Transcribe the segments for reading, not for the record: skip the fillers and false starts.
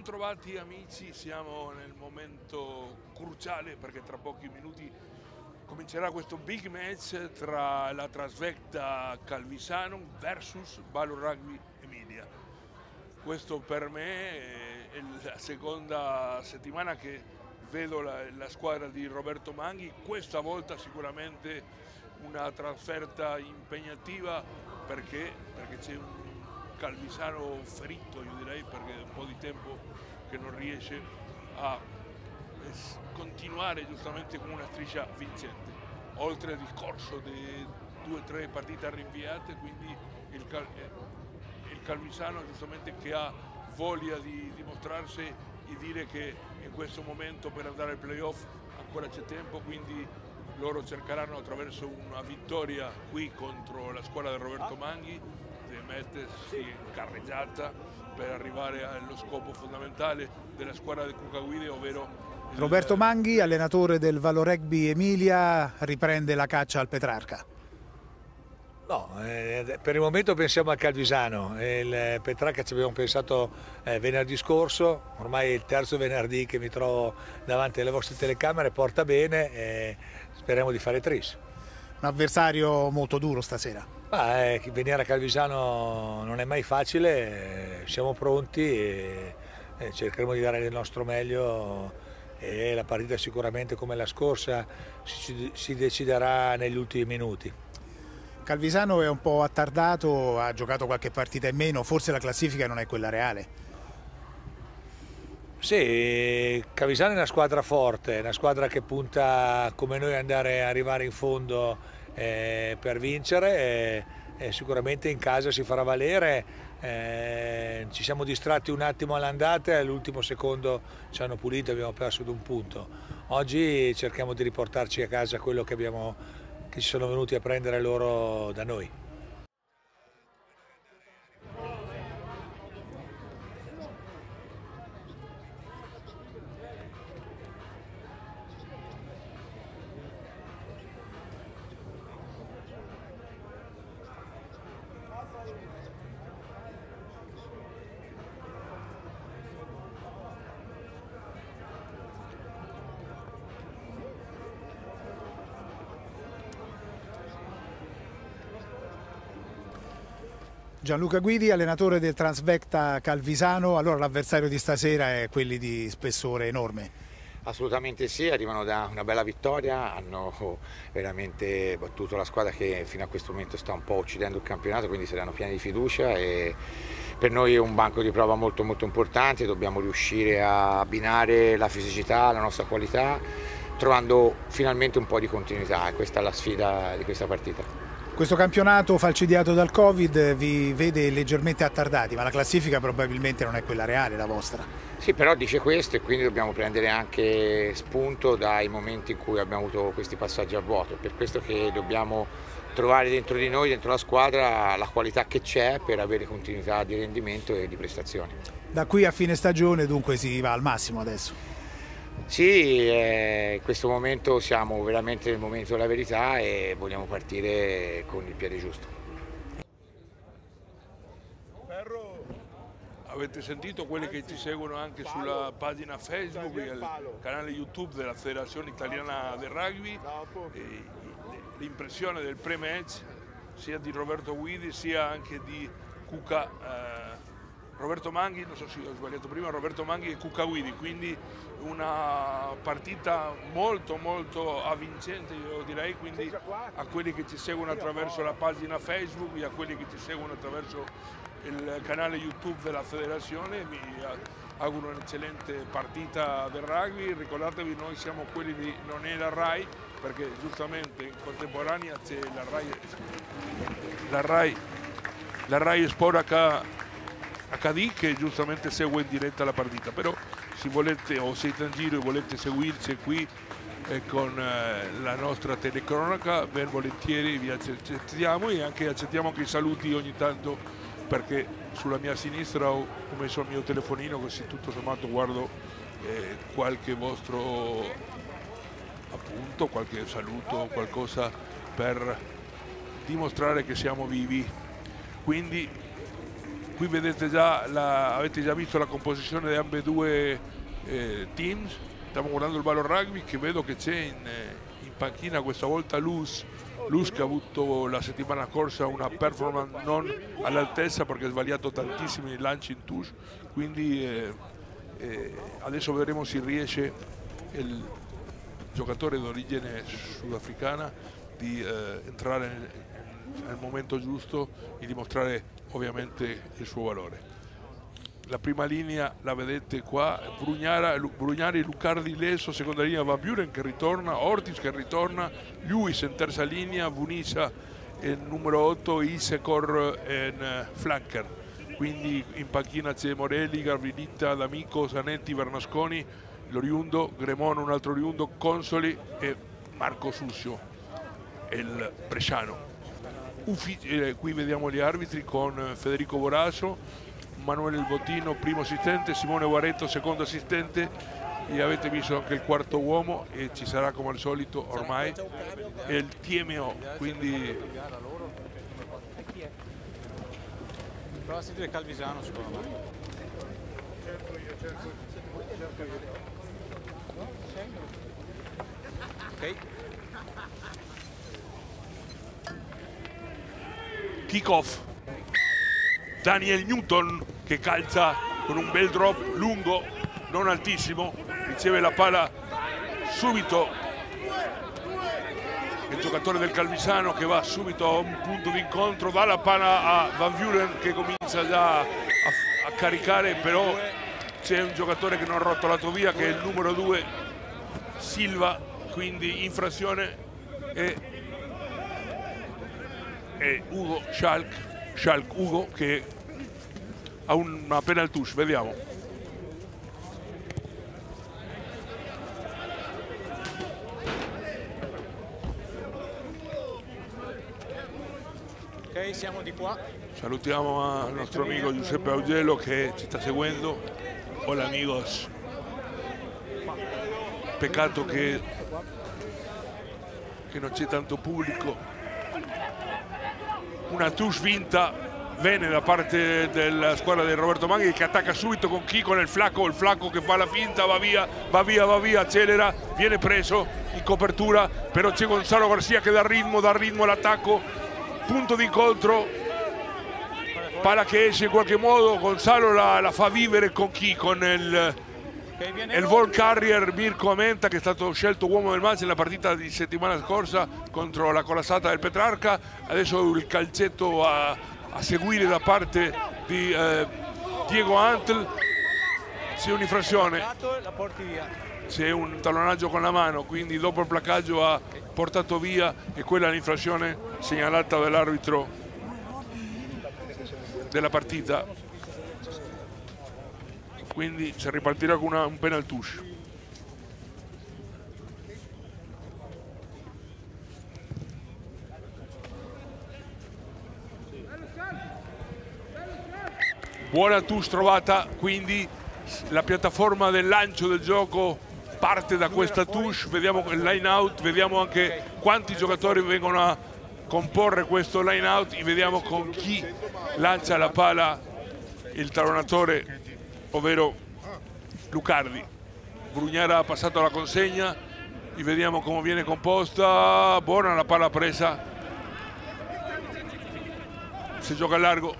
Bentrovati amici, siamo nel momento cruciale perché tra pochi minuti comincerà questo big match tra la Trasvecta Calvisano versus Valor Rugby Emilia. Questo per me è la seconda settimana che vedo la squadra di Roberto Manghi, questa volta sicuramente una trasferta impegnativa perché c'è un Calvisano ferito, io direi, perché è un po' di tempo che non riesce a continuare giustamente con una striscia vincente, oltre al discorso di 2 o 3 partite rinviate, quindi il Calvisano giustamente che ha voglia di dimostrarsi e dire che in questo momento per andare ai playoff ancora c'è tempo, quindi loro cercheranno attraverso una vittoria qui contro la squadra di Roberto Manghi di mettersi in carreggiata per arrivare allo scopo fondamentale della squadra di Cuca Guidi, ovvero Roberto Manghi, allenatore del Valor Rugby Emilia, riprende la caccia al Petrarca. No, per il momento pensiamo al Calvisano. Il Petrarca ci abbiamo pensato venerdì scorso, ormai è il terzo venerdì che mi trovo davanti alle vostre telecamere, porta bene e speriamo di fare tris. Un avversario molto duro stasera. Venire a Calvisano non è mai facile, siamo pronti e cercheremo di dare il nostro meglio e la partita sicuramente come la scorsa si deciderà negli ultimi minuti. Calvisano è un po' attardato, ha giocato qualche partita in meno, forse la classifica non è quella reale. Sì, Calvisano è una squadra forte, è una squadra che punta come noi arrivare in fondo per vincere e sicuramente in casa si farà valere. Ci siamo distratti un attimo all'andata e all'ultimo secondo ci hanno pulito e abbiamo perso di un punto. Oggi cerchiamo di riportarci a casa quello che ci sono venuti a prendere loro da noi. Gianluca Guidi, allenatore del Trasvecta Calvisano, allora l'avversario di stasera è quelli di spessore enorme. Assolutamente sì, arrivano da una bella vittoria, hanno veramente battuto la squadra che fino a questo momento sta un po' uccidendo il campionato, quindi saranno pieni di fiducia e per noi è un banco di prova molto importante, dobbiamo riuscire a abbinare la fisicità alla nostra qualità, trovando finalmente un po' di continuità e questa è la sfida di questa partita. Questo campionato falcidiato dal Covid vi vede leggermente attardati, ma la classifica probabilmente non è quella reale, la vostra. Sì, però dice questo e quindi dobbiamo prendere anche spunto dai momenti in cui abbiamo avuto questi passaggi a vuoto. Per questo che dobbiamo trovare dentro di noi, dentro la squadra, la qualità che c'è per avere continuità di rendimento e di prestazioni. Da qui a fine stagione dunque si va al massimo adesso. Sì, in questo momento siamo veramente nel momento della verità e vogliamo partire con il piede giusto. Avete sentito quelli che ci seguono anche sulla pagina Facebook e il canale YouTube della Federazione Italiana del Rugby, l'impressione del pre-match sia di Roberto Guidi sia anche di Cuca Roberto Manghi, non so se ho sbagliato prima, Roberto Manghi e Cuca Guidi, quindi una partita molto avvincente, io direi, quindi a quelli che ci seguono attraverso la pagina Facebook e a quelli che ci seguono attraverso il canale YouTube della Federazione mi auguro un'eccellente partita del rugby. Ricordatevi, noi siamo quelli di Non è la RAI, perché giustamente in contemporanea c'è la RAI Sport HD che giustamente segue in diretta la partita, però se volete o siete in giro e volete seguirci qui con la nostra telecronaca, ben volentieri vi accettiamo e anche accettiamo anche i saluti ogni tanto, perché sulla mia sinistra ho messo il mio telefonino, così tutto sommato guardo qualche vostro appunto, qualche saluto, qualcosa per dimostrare che siamo vivi. Quindi qui vedete già avete già visto la composizione di ambedue teams. Stiamo guardando il ballo rugby, che vedo che c'è in panchina questa volta Luz che ha avuto la settimana scorsa una performance non all'altezza perché ha sbagliato tantissimi lanci in touche, quindi adesso vedremo se riesce il giocatore d'origine sudafricana di entrare nel momento giusto e dimostrare ovviamente il suo valore. La prima linea la vedete qua, Brugnari, Lucardi, Leso, seconda linea Van Buren che ritorna, Ortiz che ritorna, Lewis in terza linea, Vunisa il numero 8, Isecor in flanker. Quindi in panchina c'è Morelli, Gavrilita, D'Amico, Zanetti, Bernasconi, l'oriundo, Gremone un altro oriundo, Consoli e Marco Sussio, il bresciano. Qui vediamo gli arbitri con Federico Boraso, Manuele Il Bottino, primo assistente, Simone Guaretto, secondo assistente, e avete visto anche il quarto uomo e ci sarà come al solito ormai il TMO, quindi prova a sentire Calvisano secondo me. Ok. kick off. Daniel Newton che calza con un bel drop lungo, non altissimo, riceve la palla subito il giocatore del Calvisano che va subito a un punto di incontro, dà la palla a Van Buren che comincia già a caricare, però c'è un giocatore che non ha rotolato via che è il numero 2 Silva, quindi infrazione e Ugo Schalk Ugo che ha una penal touche, vediamo. Ok, siamo di qua. Salutiamo al nostro amico Giuseppe Augello che ci sta seguendo. Hola amigos. Peccato che non c'è tanto pubblico. Una touche vinta bene da parte della squadra di Roberto Manghi che attacca subito con chi? Con il flacco che fa la finta, va via, accelera, viene preso in copertura, però c'è Gonzalo Garcia che dà ritmo all'attacco, punto di incontro, palla che esce in qualche modo, Gonzalo la fa vivere con chi? Con il ball carrier Mirko Amenta che è stato scelto uomo del match nella partita di settimana scorsa contro la corazzata del Petrarca. Adesso il calcetto a seguire da parte di Diego Antl. C'è un'infrazione, c'è un tallonaggio con la mano, quindi dopo il placaggio ha portato via e quella è l'infrazione segnalata dall'arbitro della partita. Quindi si ripartirà con un penal touche. Buona touche trovata, quindi la piattaforma del lancio del gioco parte da questa touche. Vediamo il line out, vediamo anche quanti giocatori vengono a comporre questo line out e vediamo con chi lancia la palla il tallonatore, ovvero Lucardi. Brugnara ha passato la consegna e vediamo come viene composta. Buona la palla presa, si gioca a largo,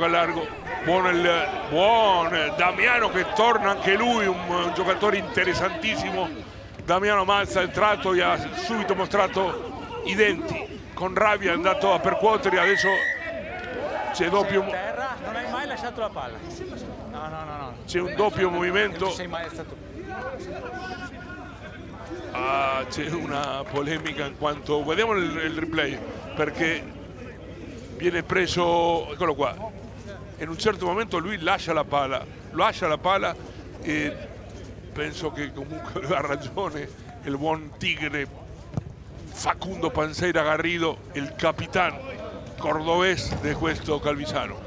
buon Damiano che torna anche lui, un giocatore interessantissimo. Damiano Mazza è entrato e ha subito mostrato i denti, con rabbia è andato a percuotere, adesso c'è doppio. Non hai mai lasciato la palla. No. C'è un doppio movimento. C'è una polemica in quanto vediamo il replay, perché viene preso, eccolo qua, in un certo momento lui lascia la palla e penso che comunque aveva ragione il buon Tigre Facundo Panseira Garrido, il capitano cordobés di questo Calvisano.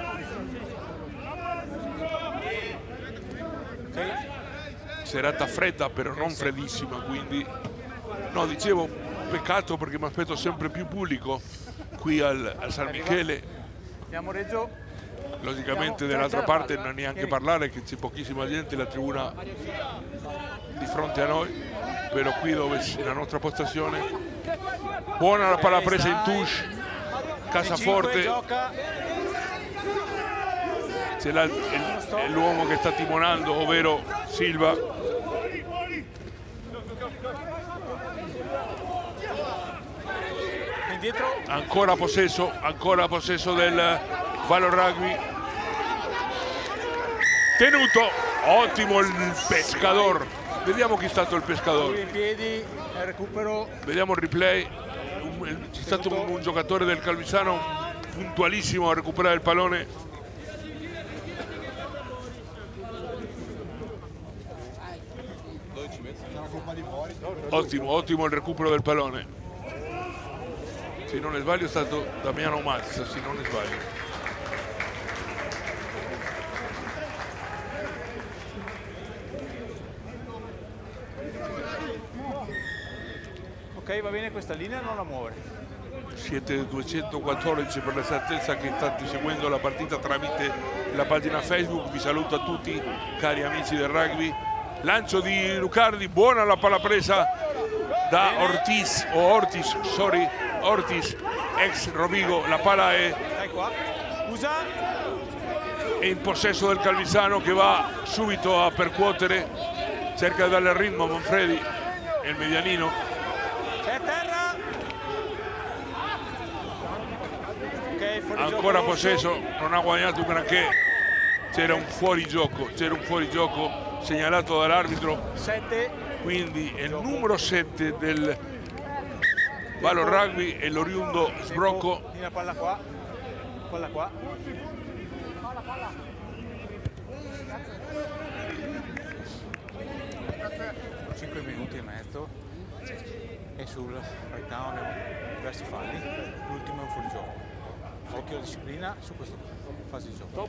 Serata fredda però non freddissima, quindi no, dicevo peccato perché mi aspetto sempre più pubblico qui al San Michele. Andiamo Reggio. Logicamente dall'altra parte non neanche parlare, che c'è pochissima gente, la tribuna di fronte a noi, però qui dove c'è la nostra postazione. Buona la palla presa in touche, Casaforte, c'è l'uomo che sta timonando, ovvero Silva. Ancora possesso del Valor Rugby, tenuto, ottimo il pescador. Vediamo chi è stato il pescador. In piedi, recupero. Vediamo il replay. C'è stato un giocatore del Calvisano puntualissimo a recuperare il pallone. Ottimo il recupero del pallone. Se non ne sbaglio è stato Damiano Mazza, se non ne sbaglio. Ok, va bene, questa linea non la muovere. Siete 214 per l'esattezza che state seguendo la partita tramite la pagina Facebook. Vi saluto a tutti, cari amici del rugby. Lancio di Lucardi, buona la palla presa da Ortiz, Ortiz, ex Rovigo. La palla è in possesso del Calvisano, che va subito a percuotere, cerca di darle il ritmo a Manfredi, il medianino. Ancora possesso, non ha guadagnato granché, c'era un fuorigioco segnalato dall'arbitro, quindi il numero 7 del Valor Rugby è l'oriundo Sbrocco. La palla qua, palla qua. Sono 5 minuti e mezzo e sul breakdown diversi falli, l'ultimo è un fuorigioco. Occhio alla disciplina su questa fase di gioco.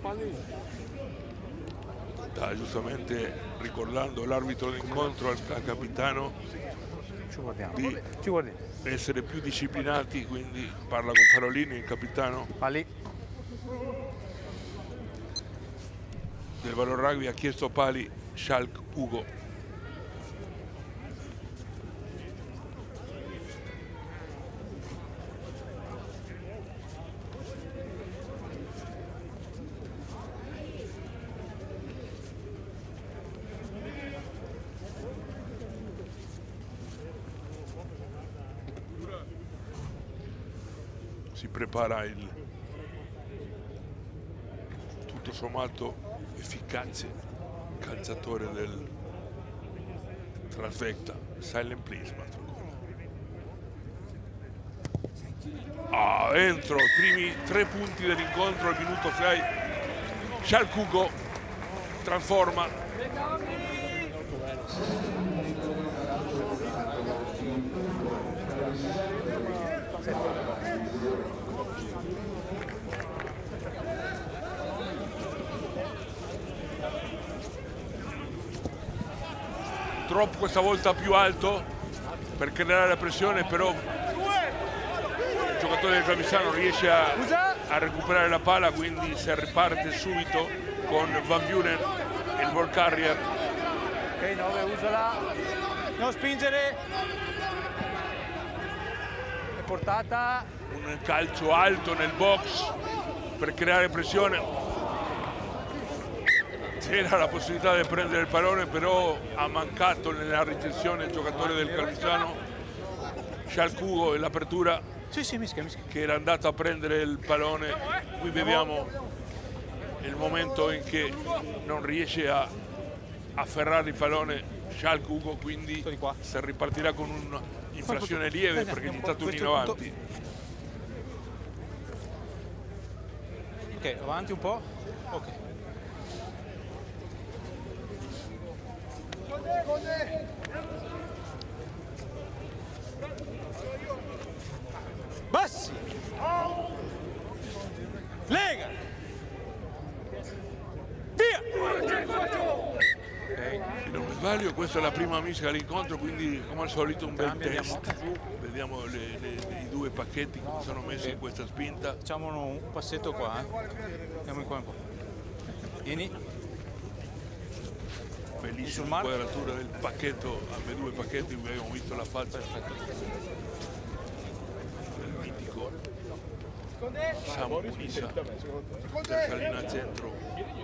Giustamente ricordando l'arbitro d'incontro al capitano di essere più disciplinati, quindi parla con Farolini, il capitano del Valor Rugby ha chiesto pali Schalk Ugo. Si prepara il tutto sommato efficace calciatore del Trasvecta, Silent Please. Entro i primi 3 punti dell'incontro al minuto 6. Schalk Ugo trasforma. Troppo questa volta più alto per creare la pressione, però il giocatore del Calvisano riesce a recuperare la palla, quindi si riparte subito con Van Buren, il ball carrier. Ok, 9, usala, non spingere, è portata. Un calcio alto nel box per creare pressione. C'era la possibilità di prendere il pallone, però ha mancato nella ricezione il giocatore del Calvisano, Schalk Ugo, e l'apertura che era andato a prendere il pallone. Qui vediamo il momento in che non riesce a afferrare il pallone Schalk Ugo, quindi si ripartirà con un'inflazione lieve perché è stato un in avanti. Ok, avanti un po'. Ok. Bassi, lega, via. Il non mi sbaglio, questa è la prima mischia all'incontro, quindi come al solito un bel test. Vediamo i due pacchetti come sono messi in questa spinta. Facciamo un passetto qua, andiamo qua un po'. Vieni. Bellissima inquadratura del pacchetto, ambedue pacchetti, abbiamo visto la faccia del mitico Samu Bunisa, Cercalina al centro.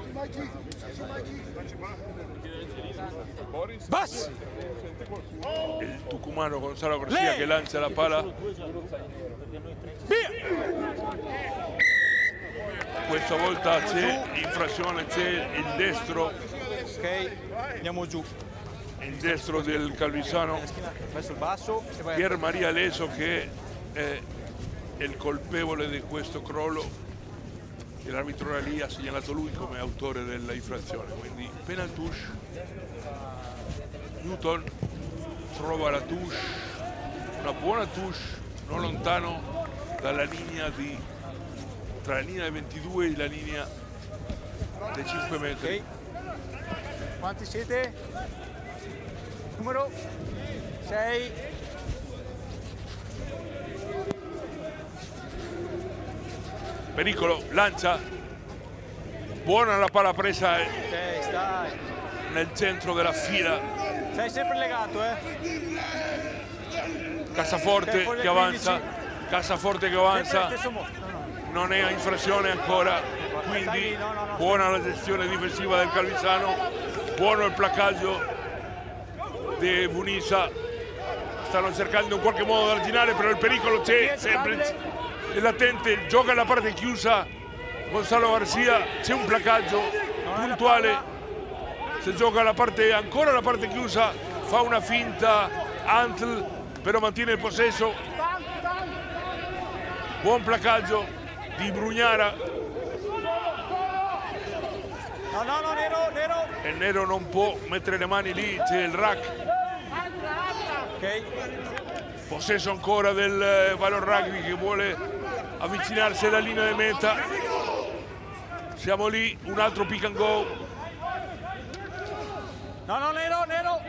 Bas! Il tucumano Gonzalo Garcia che lancia la pala. Via! Questa volta c'è infrazione, c'è il destro. Ok, andiamo giù. Il destro del Calvisano. Verso il basso. Pier Maria Leso che è il colpevole di questo crollo. E l'arbitro era lì, ha segnalato lui come autore dell'infrazione. Quindi penal touche. Newton trova la touche, una buona touche, non lontano dalla linea tra la linea del 22 e la linea dei 5 metri. Ok. Quanti siete? Numero 6. Pericolo, lancia, buona la palla presa Ok, stai. nel centro della fila. Sei sempre legato, Cassaforte Ok, che avanza, Cassaforte che avanza, non è infrazione ancora, quindi buona la gestione difensiva del Calvisano, buono il placaggio di Bunisa. Stanno cercando in qualche modo di arginare, però il pericolo c'è, sempre è latente, gioca alla parte chiusa Gonzalo Garcia, c'è un placaggio puntuale, se gioca ancora la parte chiusa, fa una finta Antl, però mantiene il possesso. Buon placaggio di Brugnara. No, Nero. E Nero non può mettere le mani lì, c'è il rack. Ok. Possesso ancora del Valor Rugby che vuole avvicinarsi alla linea di meta. Siamo lì, un altro pick and go. No, Nero.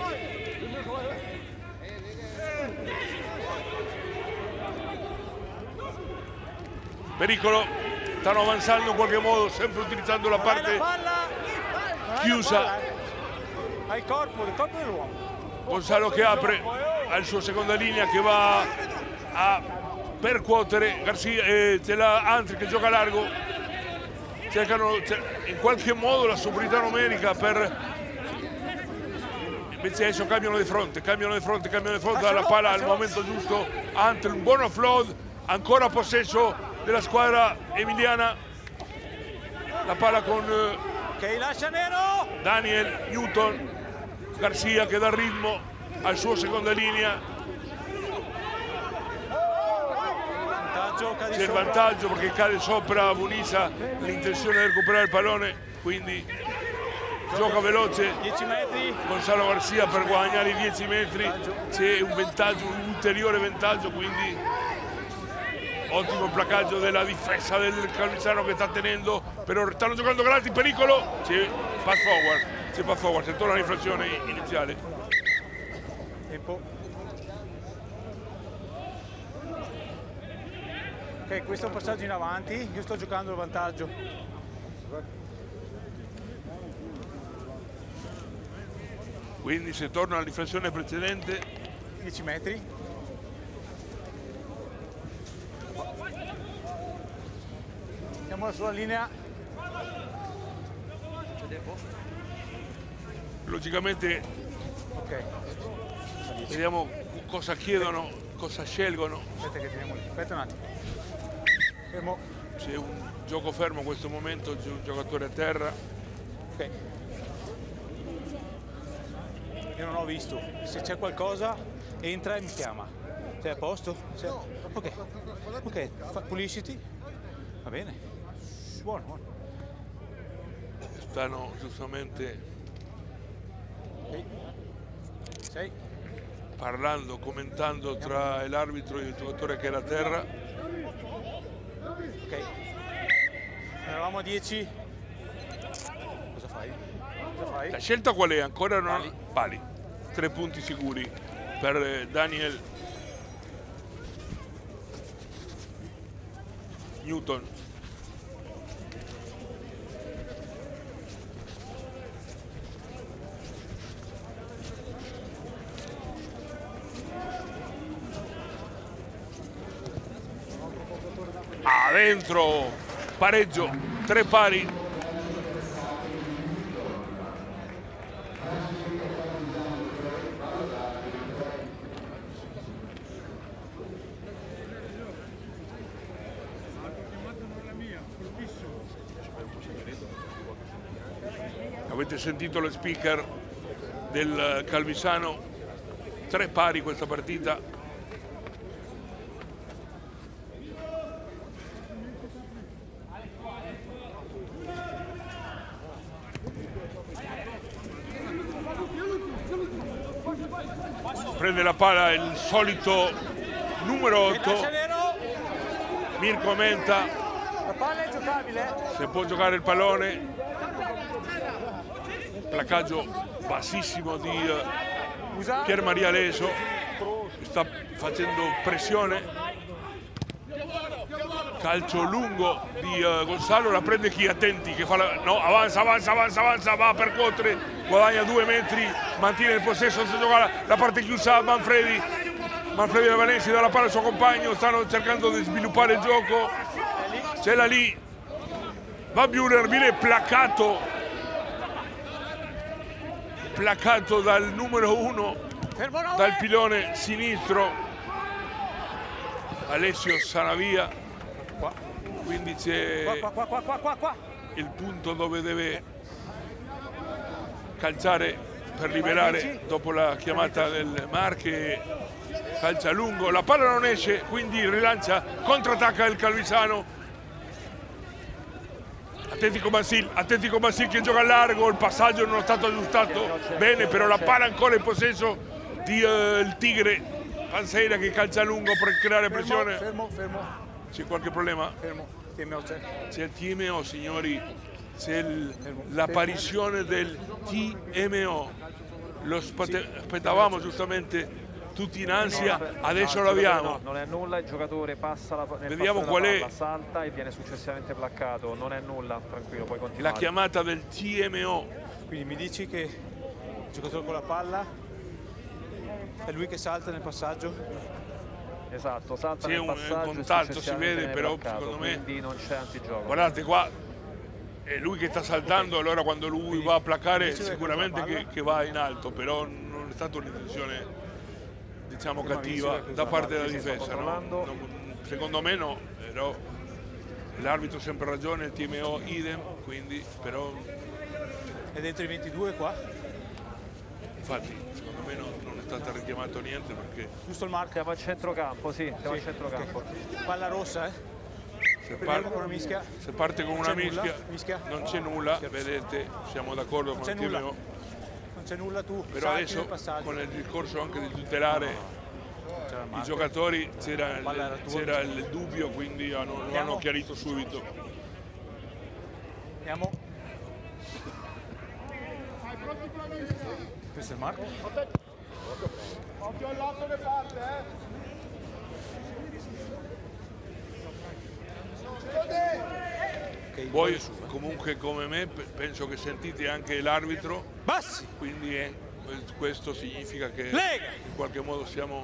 Pericolo, stanno avanzando in qualche modo, sempre utilizzando la parte chiusa. Ha il corpo dell'uomo. Gonzalo che apre al suo seconda linea che va a percuotere Garcia, c'è la Antri che gioca largo. Cercano in qualche modo la superiorità numerica invece adesso cambiano di fronte dalla palla al momento giusto. Antri, un buon offload, ancora possesso della squadra emiliana, la palla con Ok, lascia Nero. Daniel Newton, Garcia che dà ritmo al suo seconda linea. C'è il vantaggio perché cade sopra Bunisa, l'intenzione di recuperare il pallone, quindi gioca veloce 10 metri. Gonzalo Garcia per guadagnare i 10 metri, c'è un vantaggio, un ulteriore vantaggio, quindi ottimo placaggio della difesa del Calvisano che sta tenendo, però stanno giocando grandi, pericolo, c'è pass forward, se torna l'infrazione iniziale. Tempo. Ok, questo è un passaggio in avanti, io sto giocando il vantaggio. Quindi se torna all'infrazione precedente 10 metri. Andiamo sulla linea. logicamente Ok. vediamo cosa chiedono, cosa scelgono. Aspetta che teniamo lì. Aspetta un attimo. Fermo. C'è un gioco fermo in questo momento, c'è un giocatore a terra. Ok. Io non ho visto. Se c'è qualcosa entra e mi chiama. Sei a posto? Ok. Ok, pulisciti. Va bene. Buono. Stanno giustamente Sei. parlando, commentando tra l'arbitro e il giocatore che era a terra. Ok. Eravamo a 10. Cosa fai? La scelta qual è? Ancora non... Pali. 3 punti sicuri per Daniel Newton. Dentro, pareggio, 3 pari. Avete sentito lo speaker del Calvisano? 3 pari questa partita. Prende la palla il solito numero 8 Mirko Menta. La palla è giocabile. Se può giocare il pallone. Placaggio bassissimo di Pier Maria Leso. Sta facendo pressione. Calcio lungo di Gonzalo. La prende chi? Attenti che fa la... No, avanza, va per Cotre, guadagna 2 metri, mantiene il possesso, si gioca la parte chiusa a Manfredi e Valenzi dà la palla al suo compagno, stanno cercando di sviluppare il gioco, c'è la lì, va Bühler, viene placato dal numero 1, dal pilone sinistro, Alessio Sanavia. Quindi c'è il punto dove deve calciare per liberare dopo la chiamata del Marche. Calcia lungo, la palla non esce, quindi rilancia, contrattacca il Calvisano. Atletico Masil che gioca a largo, il passaggio non è stato aggiustato bene, però la palla ancora in possesso di il Tigre Panseira che calcia lungo per creare pressione. Fermo. C'è qualche problema? Fermo. TMO c'è. C'è il TMO, signori, c'è l'apparizione del TMO. Lo aspettavamo giustamente tutti in ansia, adesso lo abbiamo. Non è nulla, il giocatore passa vediamo qual è, salta e viene successivamente placcato. Non è nulla, tranquillo, puoi continuare. La chiamata del TMO. Quindi mi dici che il giocatore con la palla è lui che salta nel passaggio? Esatto, salta nel passaggio, un contatto si vede, però secondo me non c'è antigioco. Guardate qua, è lui che sta saltando, allora quando lui va a placare sicuramente che va in alto, però non è stata un'intenzione, diciamo, cattiva da parte della difesa, no? Secondo me no, però l'arbitro ha sempre ragione, il TMO idem, quindi però... È dentro i 22 qua? Infatti, secondo me non è stato richiamato niente perché... Giusto il Marco? Siamo al centrocampo, sì, siamo al centrocampo. Okay. Palla rossa, Se parte con una mischia, non c'è nulla, vedete, siamo d'accordo con il TMO. Non c'è nulla, tu però adesso con il discorso anche di tutelare i giocatori c'era il dubbio, quindi lo hanno chiarito subito. Andiamo. Questo è il Marco. Occhio al lato le parte, Voi comunque come me penso che sentite anche l'arbitro, bassi, quindi questo significa che in qualche modo siamo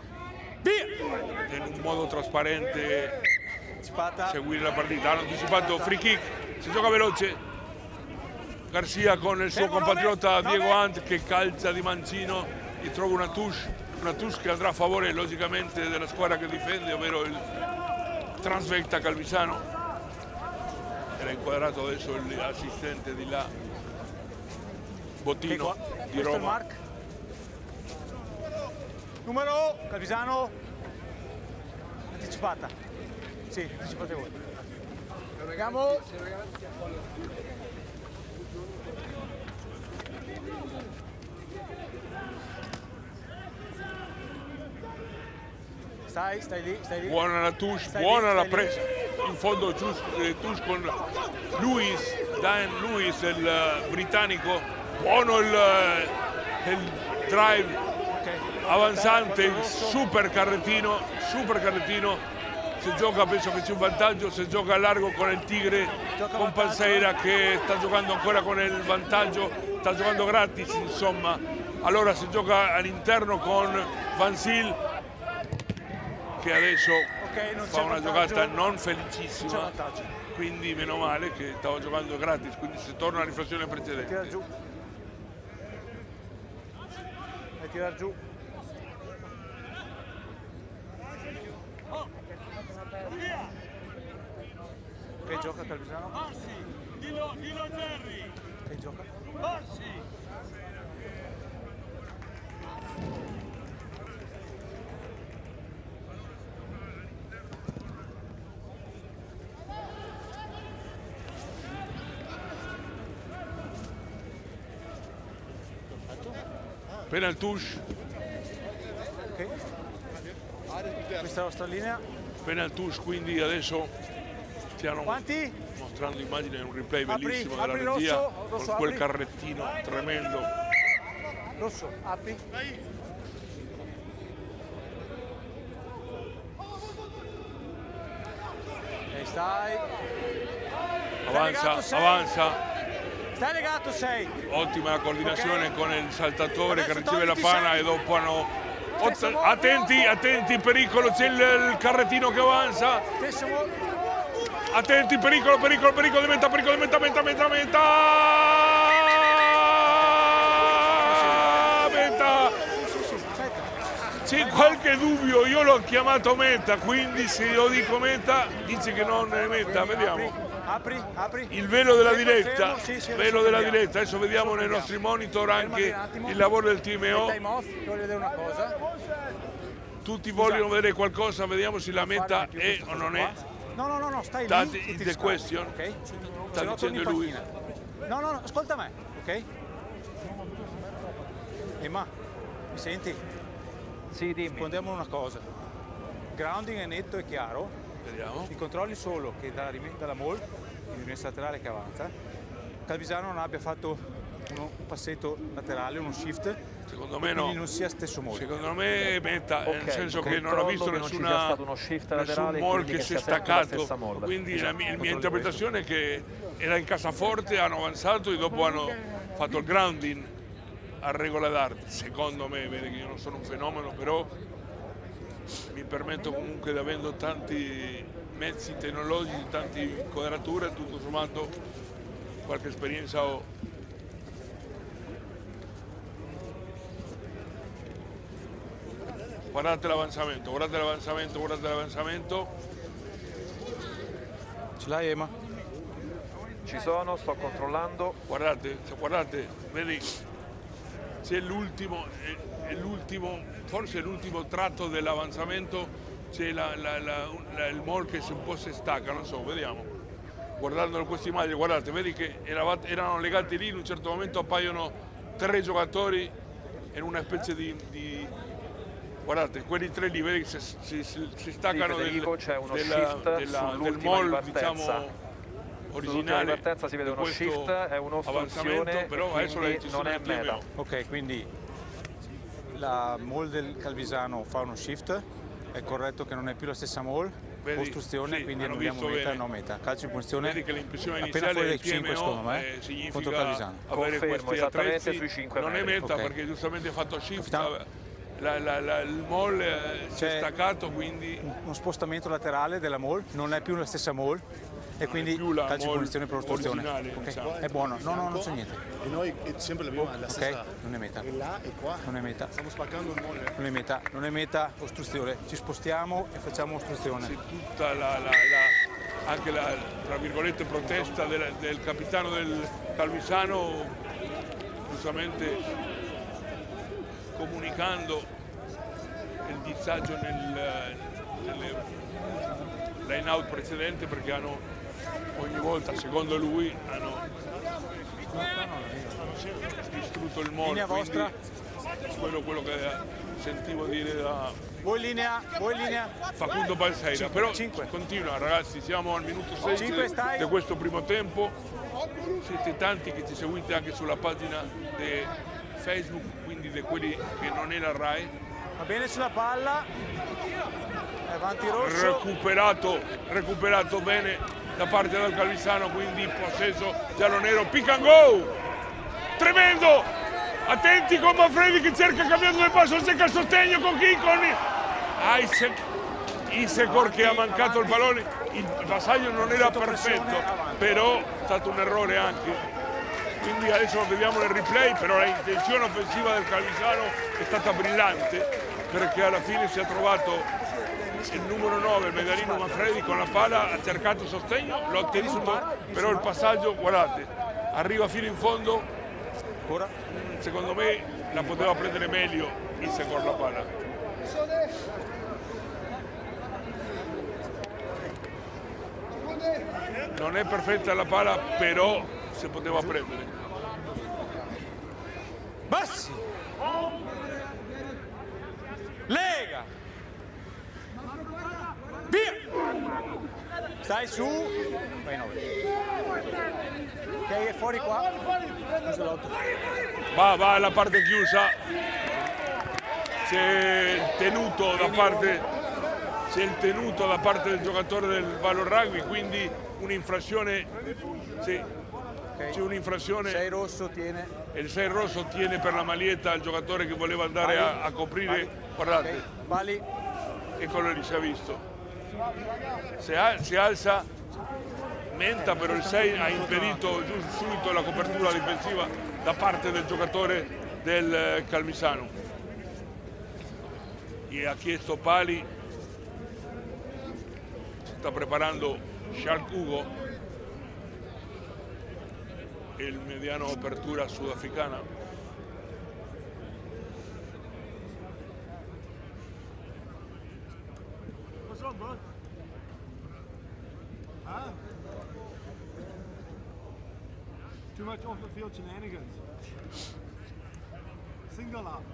in un modo trasparente seguire la partita. Hanno anticipato free kick, si gioca veloce, Garcia con il suo compatriota Diego Ant che calcia di mancino e trova una touche che andrà a favore logicamente della squadra che difende, ovvero il Transvecta Calvisano. Era inquadrato adesso l'assistente di là, Bottino di Roma. Numero Calvisano, anticipata. Sì, anticipate voi. Andiamo. Stai lì. Buona la touche, buona la presa. In fondo touche con Dan Lewis, il britannico, buono il drive avanzante, il super carrettino. Se gioca, penso che c'è un vantaggio, se gioca a largo con il Tigre, con Panseira che sta giocando ancora con il vantaggio, sta giocando gratis insomma. Allora se gioca all'interno con Van Zyl, che adesso fa una giocata non felicissima, quindi meno male che stava giocando gratis, quindi si torna alla riflessione precedente. Tira giù. E tirar giù. Ok, gioca Calvisano. Dillo Jerry. Ok, gioca. Penaltouche. Ok. Questa è la nostra linea. Penaltouche, quindi adesso stiamo Quanti? mostrando immagini, un replay Apri, bellissimo della apri, regia rosso, con quel apri. carrettino tremendo. Rosso, apri. E stai. Avanza, sei. avanza. Stai legato, sei. Ottima la coordinazione Ok. con il saltatore Adesso che riceve la togliti, pana sei. e dopo hanno... Stesso modo. Attenti, pericolo, c'è il carrettino che avanza. Stesso modo. Attenti, pericolo, meta. C'è qualche dubbio, io l'ho chiamato meta, quindi se io dico meta dice che non è meta, vediamo. Apri. Il velo della Fermo, diretta, fermo, sì, velo della risolviamo. diretta, adesso vediamo nei nostri monitor anche il lavoro del TMO. Time off, voglio vedere una cosa. Tutti vogliono vedere qualcosa, vediamo se la meta è o non è. No, stai That lì. is e ti the riscaldi, question. ok? Sta Se no torni in dicendo lui. panchina. No, ascolta me, ok? Emma, mi senti? Sì, dimmi. Rispondiamo una cosa. Grounding è netto e chiaro. Vediamo. I controlli solo che dalla MOL, quindi rimessa laterale che avanza. Calvisano non abbia fatto un passetto laterale, uno shift. Secondo me quindi no. non sia stesso MOL. Secondo me è meta, nel senso che non ho visto che non ci sia nessun stato uno shift laterale, mall quindi che che si è sia sempre la staccato. stessa molla. Quindi la mia interpretazione è che era in cassaforte, hanno avanzato e dopo hanno fatto il grounding a regola d'arte. Secondo me, vedi che io non sono un fenomeno, però mi permetto comunque, avendo tanti mezzi tecnologici, tante inquadrature, tutto sommato qualche esperienza ho. Guardate l'avanzamento. Ce l'hai, Emma? Ci sono, sto controllando. Guardate, vedi, c'è l'ultimo, forse l'ultimo tratto dell'avanzamento, c'è il mall che un po' si stacca, non so, vediamo. Guardando queste immagini, guardate, vedi che erano legati lì, in un certo momento appaiono 3 giocatori in una specie di guardate, quelli 3 lì, vedi che si staccano c'è uno shift del mall, diciamo, originale. In partenza si vede uno shift, è un'ostruzione, però adesso la non è meta. Ok, quindi la mall del Calvisano fa uno shift, è corretto che non è più la stessa mall, Vedi? costruzione, Sì, quindi hanno annuliamo visto meta e bene. no meta. Calcio in punizione Vedi che l'impressione appena iniziale fuori del dai 5 TMO secondo me contro significa Calvisano. avere Confermo, questi esattamente attrezzi, sui 5 non è metri. meta Ok. perché giustamente ha fatto shift, Capitano. il mall si è C'è staccato, quindi uno spostamento laterale della mall, non è più la stessa mall e quindi più la calcio in mall punizione per ostruzione. originale, Ok, diciamo. è buono, no, non c'è niente. E noi sempre l'abbiamo alla stessa. Ok, non è meta. E là e qua. Non è meta. Stiamo spaccando il molle. Non è meta, ostruzione. Ci spostiamo e facciamo ostruzione. c'è tutta anche la tra virgolette protesta del capitano del Calvisano, giustamente comunicando il disagio nelle line out precedente, perché hanno ogni volta, secondo lui, hanno distrutto il mall, Linea quindi vostra. quello che sentivo dire da Voi linea. Facundo Balseira. 5, Però 5. continua ragazzi, siamo al minuto 6 5, stai. di questo primo tempo. Siete tanti che ci seguite anche sulla pagina di Facebook, quindi di quelli che non è la Rai. Va bene sulla palla. Avanti Rosso. Recuperato bene da parte del Calvisano, quindi possesso giallo-nero, pick and go! Tremendo! Attenti con Manfredi che cerca cambiando del passo, cerca il sostegno con chi? Con Isecor che ha mancato il pallone, il passaggio non era perfetto, però è stato un errore anche. Quindi adesso lo vediamo nel replay, però l'intenzione offensiva del Calvisano è stata brillante, perché alla fine si è trovato il numero 9, il medalino Manfredi, con la palla, ha cercato sostegno, l'ha ottenuto, però il passaggio, guardate, arriva fino in fondo. Secondo me la poteva prendere meglio Isecor la palla. Non è perfetta la palla, però si poteva prendere. Bassi. Lega. Via. Stai su. Vai 9. Ok, è fuori qua. Va alla parte chiusa. C'è il tenuto da parte del giocatore del Valor Rugby, quindi un'infrazione. Sì, c'è un'infrazione. 6 rosso tiene. Il 6 rosso tiene per la maglietta il giocatore che voleva andare a coprire. Guardate. Pali. Eccolo lì, si è visto. Si alza, menta, però il 6 ha impedito subito la copertura difensiva da parte del giocatore del Calvisano. E ha chiesto Pali, si sta preparando Shark Hugo, il mediano apertura sudafricana. Too much off the field shenanigans. Single up.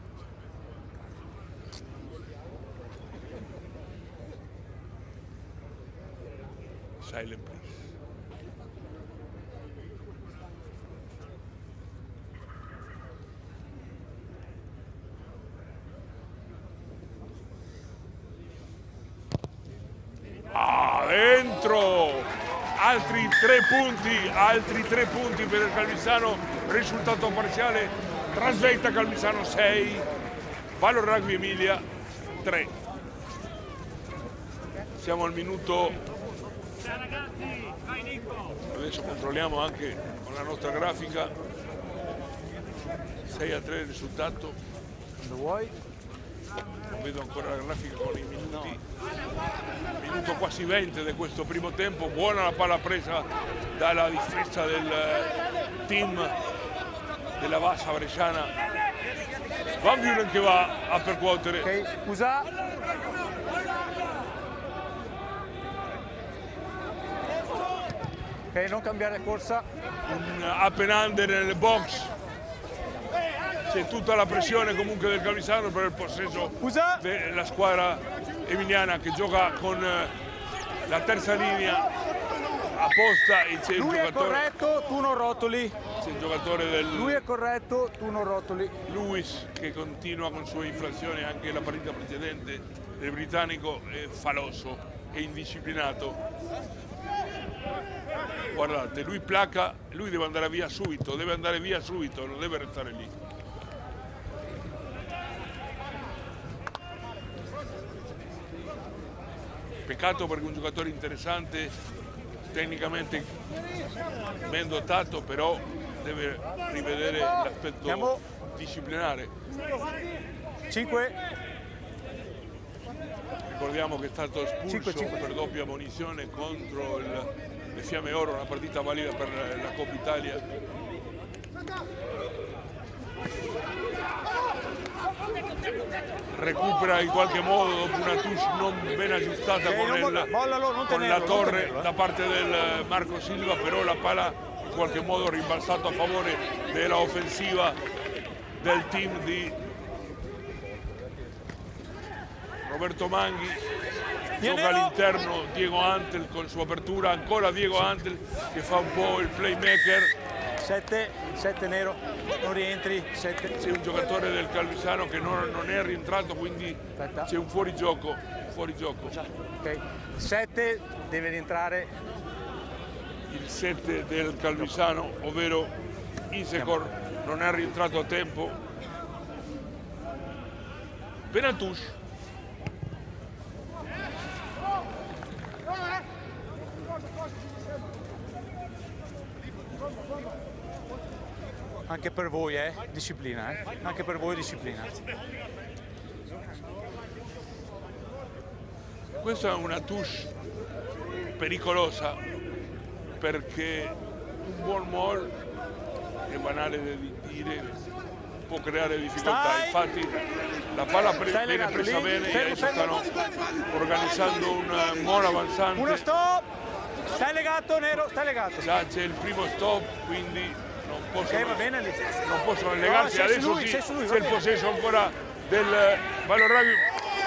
Silent please. Dentro! Altri 3 punti per il Calvisano, risultato parziale, Trasvetta Calvisano 6, Valor Rugby Emilia 3. Siamo al minuto, adesso controlliamo anche con la nostra grafica, 6-3 il risultato. Quando vuoi. Non vedo ancora la grafica con i minuti. Minuto quasi 20 di questo primo tempo. Buona la palla presa dalla difesa del team della Vassa Bresciana. Van Buren che va a percuotere. Ok, scusa. Ok, non cambiare corsa. Un up and under nel box. C'è tutta la pressione comunque del Calvisano per il possesso della squadra emiliana che gioca con la terza linea apposta e c'è il Lui giocatore. È corretto, tu non rotoli. C'è il giocatore del. Lui è corretto, tu non rotoli. Lewis che continua con sue infrazioni, anche la partita precedente del britannico è faloso e indisciplinato. Guardate, lui placa, lui deve andare via subito, non deve restare lì. Peccato perché è un giocatore interessante, tecnicamente ben dotato, però deve rivedere l'aspetto disciplinare. 5. Ricordiamo che è stato espulso 5. Per doppia munizione contro le Fiamme Oro, una partita valida per la Coppa Italia. Recupera in qualche modo dopo una touche non ben aggiustata con la torre da parte del Marco Silva, però la palla in qualche modo rimbalzato a favore della offensiva del team di Roberto Manghi, gioca all'interno Diego Antel con sua apertura, ancora Diego Antel che fa un po' il playmaker. 7 nero, non rientri, 7. C'è un giocatore del Calvisano che non è rientrato, quindi c'è un fuorigioco. Ok, 7 deve rientrare. Il 7 del Calvisano, ovvero Isecor, non è rientrato a tempo. Benatush. Anche per voi, disciplina, anche per voi disciplina. Questa è una touche pericolosa perché un buon mall, è banale da dire, può creare difficoltà. Infatti la palla viene presa bene e adesso stanno organizzando un mall avanzante. Uno stop! Stai legato, Nero, stai legato. Già c'è il primo stop, quindi non possono, va bene lì. Non possono legarsi. No, adesso c'è il possesso ancora del Valorraghi.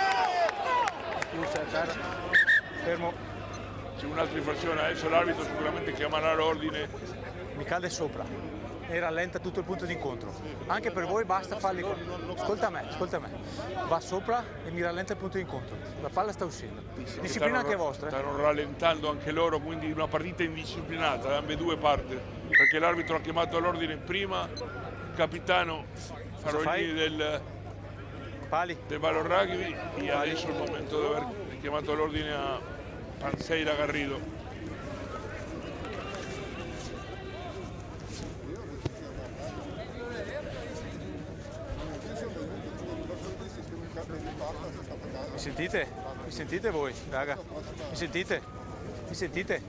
Fermo. C'è un'altra infrazione, adesso l'arbitro sicuramente chiamerà l'ordine. Mi cade sopra e rallenta tutto il punto di incontro. Anche per voi basta farli. Ascolta me. Va sopra e mi rallenta il punto di incontro. La palla sta uscendo. Disciplina anche vostra. Stanno rallentando anche loro, quindi una partita indisciplinata da ambedue parti, perché l'arbitro ha chiamato l'ordine prima, il capitano Farolini del Valorraghi, e adesso è il momento di aver chiamato l'ordine a Panseira Garrido. Mi sentite? Mi sentite voi, raga? Mi sentite? Mi sentite?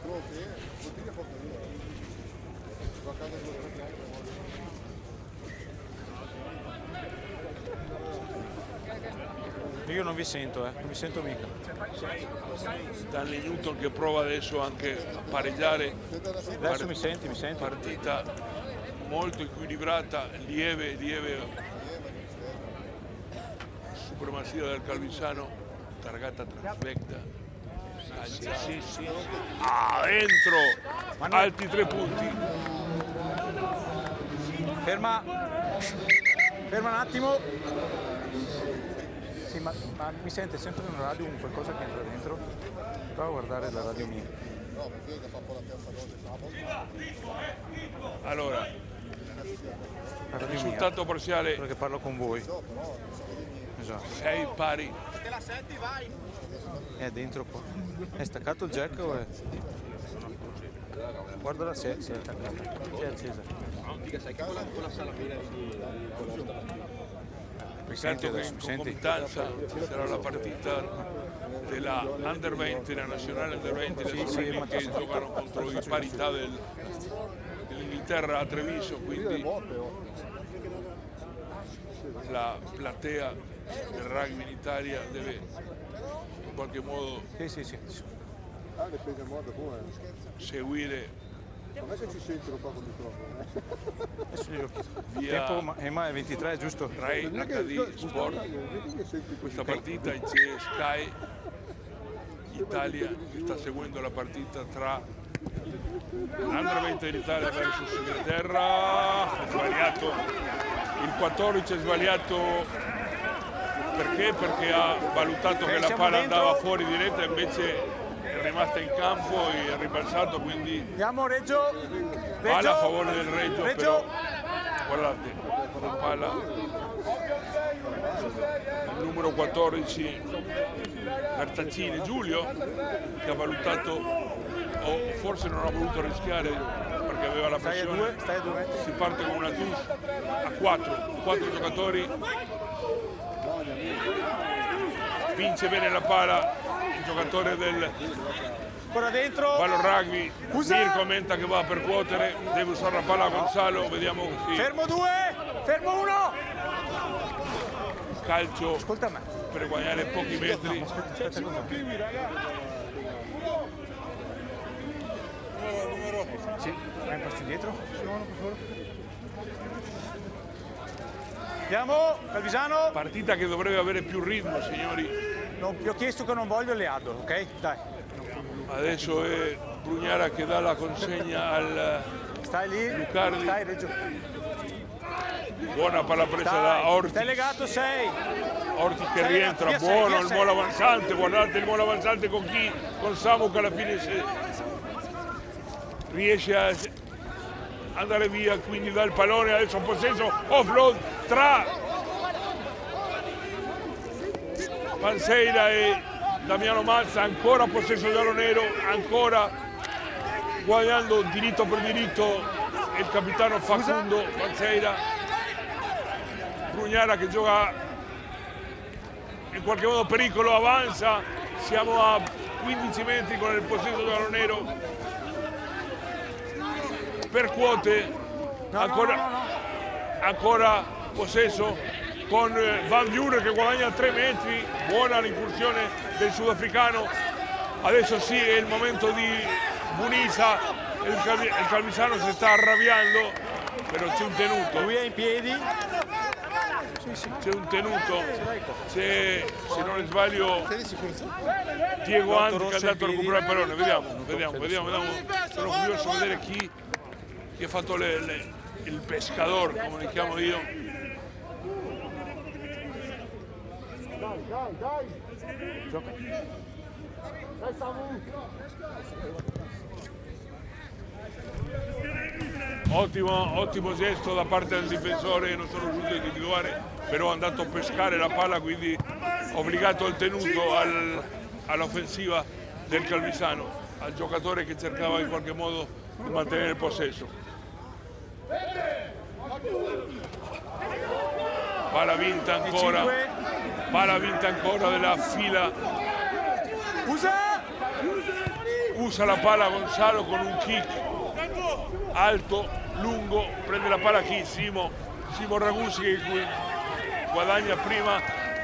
Io non vi sento, non vi sento mica. Stanley Newton che prova adesso anche a pareggiare. Adesso mi senti? Partita molto equilibrata, lieve supremazia del Calvisano, targata trasvecta. Sì. Dentro, alti 3 punti. Ferma un attimo. Sì, ma mi sente sempre in radio un qualcosa che entra dentro? Prova a guardare la radio mia. Allora, risultato parziale. Quello che parlo con voi. Esatto. 6 pari. È dentro qua. È staccato il jack o è? Guardala se è attaccata. Si è accesa. Intanto che in concomitanza sarà la partita della Under 20, la nazionale Under 20, le sorelle che giocano contro i parità dell'Inghilterra a Treviso, quindi la platea del rugby in Italia deve in qualche modo seguire. Non è che ci sentono qua con il microfono. Via tempo EMA è 23, giusto? Rai HD Sport. Questa partita c'è Sky Italia che sta seguendo la partita tra l'Under 20 dell'Italia versus Inghilterra. È sbagliato il 14, è sbagliato perché ha valutato che la palla andava fuori diretta, invece è rimasta in campo e è ribalzato, quindi andiamo Reggio. palla a favore del Reggio. Però guardate, palla il numero 14 Bertaccini Giulio, che ha valutato o forse non ha voluto rischiare perché aveva la pressione. Si parte con una touche a 4 giocatori, vince bene la palla il giocatore del Valorraghi. Mir commenta che va a percuotere, deve usare la palla a Gonzalo, vediamo così. Fermo 2, fermo 1. Calcio Ascolta me. per guadagnare pochi metri. Aspetta. Sì, vai un passo indietro. Simone, per favore. Andiamo, Calvisano. Partita che dovrebbe avere più ritmo, signori. vi ho chiesto che non voglio Leado, ok? Dai. Adesso è Brugnara che dà la consegna al Stai lì, Lucardi. stai Reggio. Buona palla presa da Ortiz. Stai legato, sei. Ortiz che Sei rientra, legato, via buono sei, il via molo sei. avanzante, guardate il molo avanzante con chi? Con Samu che alla fine riesce a andare via, quindi dal pallone, adesso possesso, offload tra Panseira e Damiano Mazza, ancora possesso giallo-nero, ancora guadagnando diritto per diritto il capitano Facundo Panseira. Brugnara che gioca in qualche modo pericolo, avanza, siamo a 15 metri con il possesso giallo-nero, percuote, ancora possesso con Van Buren che guadagna 3 metri, buona l'incursione del sudafricano. Adesso sì è il momento di Bunisa, il Calvisano si sta arrabbiando, però c'è un tenuto. Lui è in piedi. C'è un tenuto, c'è, se non sbaglio, Diego Andi che è andato a recuperare il pallone. Vediamo. Sono curioso di vedere chi ha fatto il pescador, come li chiamo io. Ottimo gesto da parte del difensore, non sono riuscito a individuare, però è andato a pescare la palla, quindi obbligato il tenuto all'offensiva del Calvisano, al giocatore che cercava in qualche modo di mantenere il possesso. Palla vinta ancora della fila. Usa la palla Gonzalo con un kick alto, lungo, prende la palla chi? Simo Ragusi che guadagna prima,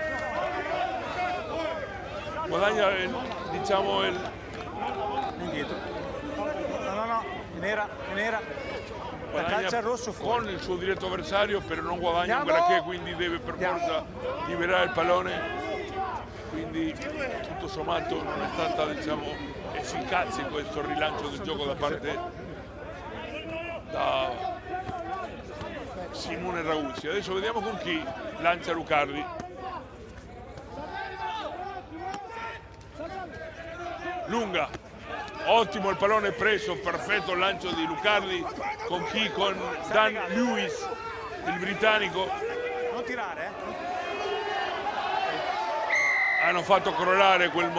diciamo Indietro. No, nera. Calcia il rosso fuori. Con il suo diretto avversario, però non guadagna un granché, quindi deve per forza liberare il pallone. Quindi tutto sommato non è stata, diciamo, efficace questo rilancio del gioco da parte da Simone Ragusi. Adesso vediamo con chi lancia Lucardi. Lunga, ottimo il pallone preso, perfetto il lancio di Lucardi. Con chi? Con Dan Lewis, il britannico. Non tirare, Hanno fatto crollare quel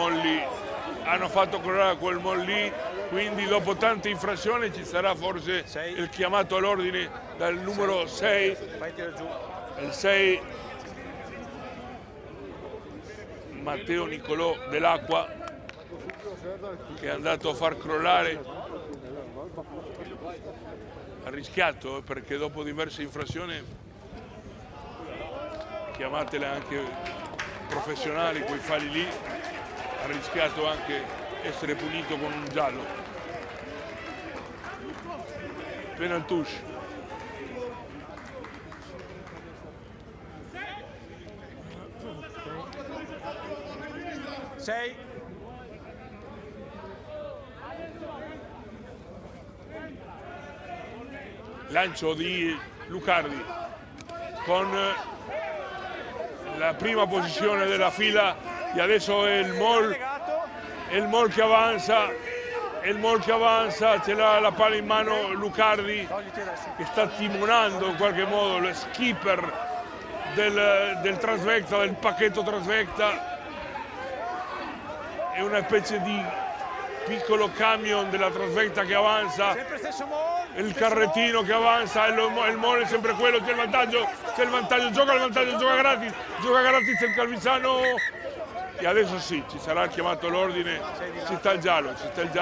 mall lì, quindi dopo tante infrazioni ci sarà forse il chiamato all'ordine dal numero 6, il 6 Matteo Nicolò dell'Acqua, che è andato a far crollare, ha rischiato perché dopo diverse infrazioni, chiamatele anche professionali, quei falli lì, ha rischiato anche essere punito con un giallo. Penaltouche. Sei. Lancio di Lucardi con la prima posizione della fila e adesso è il Mol che avanza, ce l'ha la palla in mano Lucardi che sta timonando in qualche modo, lo skipper del Trasvecta, del pacchetto Trasvecta. È una specie di piccolo camion della Trasvecta che avanza, il carrettino che avanza, il Mol è sempre quello, c'è il vantaggio, gioca gratis il Calvisano. E adesso sì, ci sarà chiamato l'ordine, ci sta il giallo,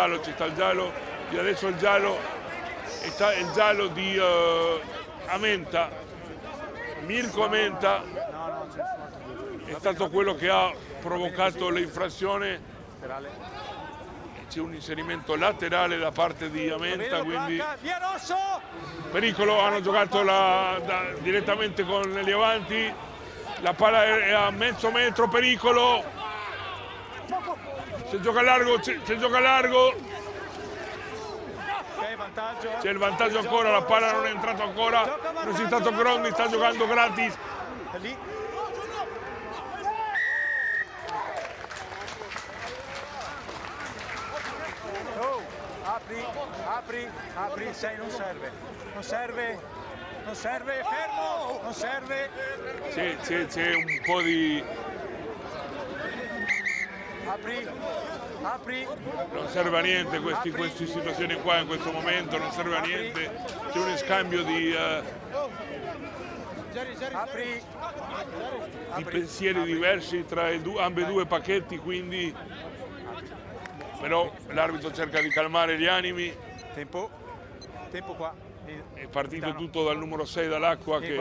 e adesso il giallo di Amenta, Mirko Amenta, è stato quello che ha provocato l'infrazione. C'è un inserimento laterale da parte di Amenta, quindi pericolo, hanno giocato direttamente con gli avanti, la palla è a mezzo metro, pericolo, Se gioca largo, se gioca largo. Ok, vantaggio. C'è il vantaggio ancora, la palla non è entrata ancora. Non si è stato Grondi, sta giocando gratis. È lì. Oh, apri, sei, non serve, fermo, non serve. C'è un po' di... Apri. Non serve a niente queste situazioni qua in questo momento, non serve a niente. C'è un scambio di pensieri diversi tra ambedue pacchetti, quindi però l'arbitro cerca di calmare gli animi. Tempo qua. È partito tutto dal numero 6 dall'Acqua che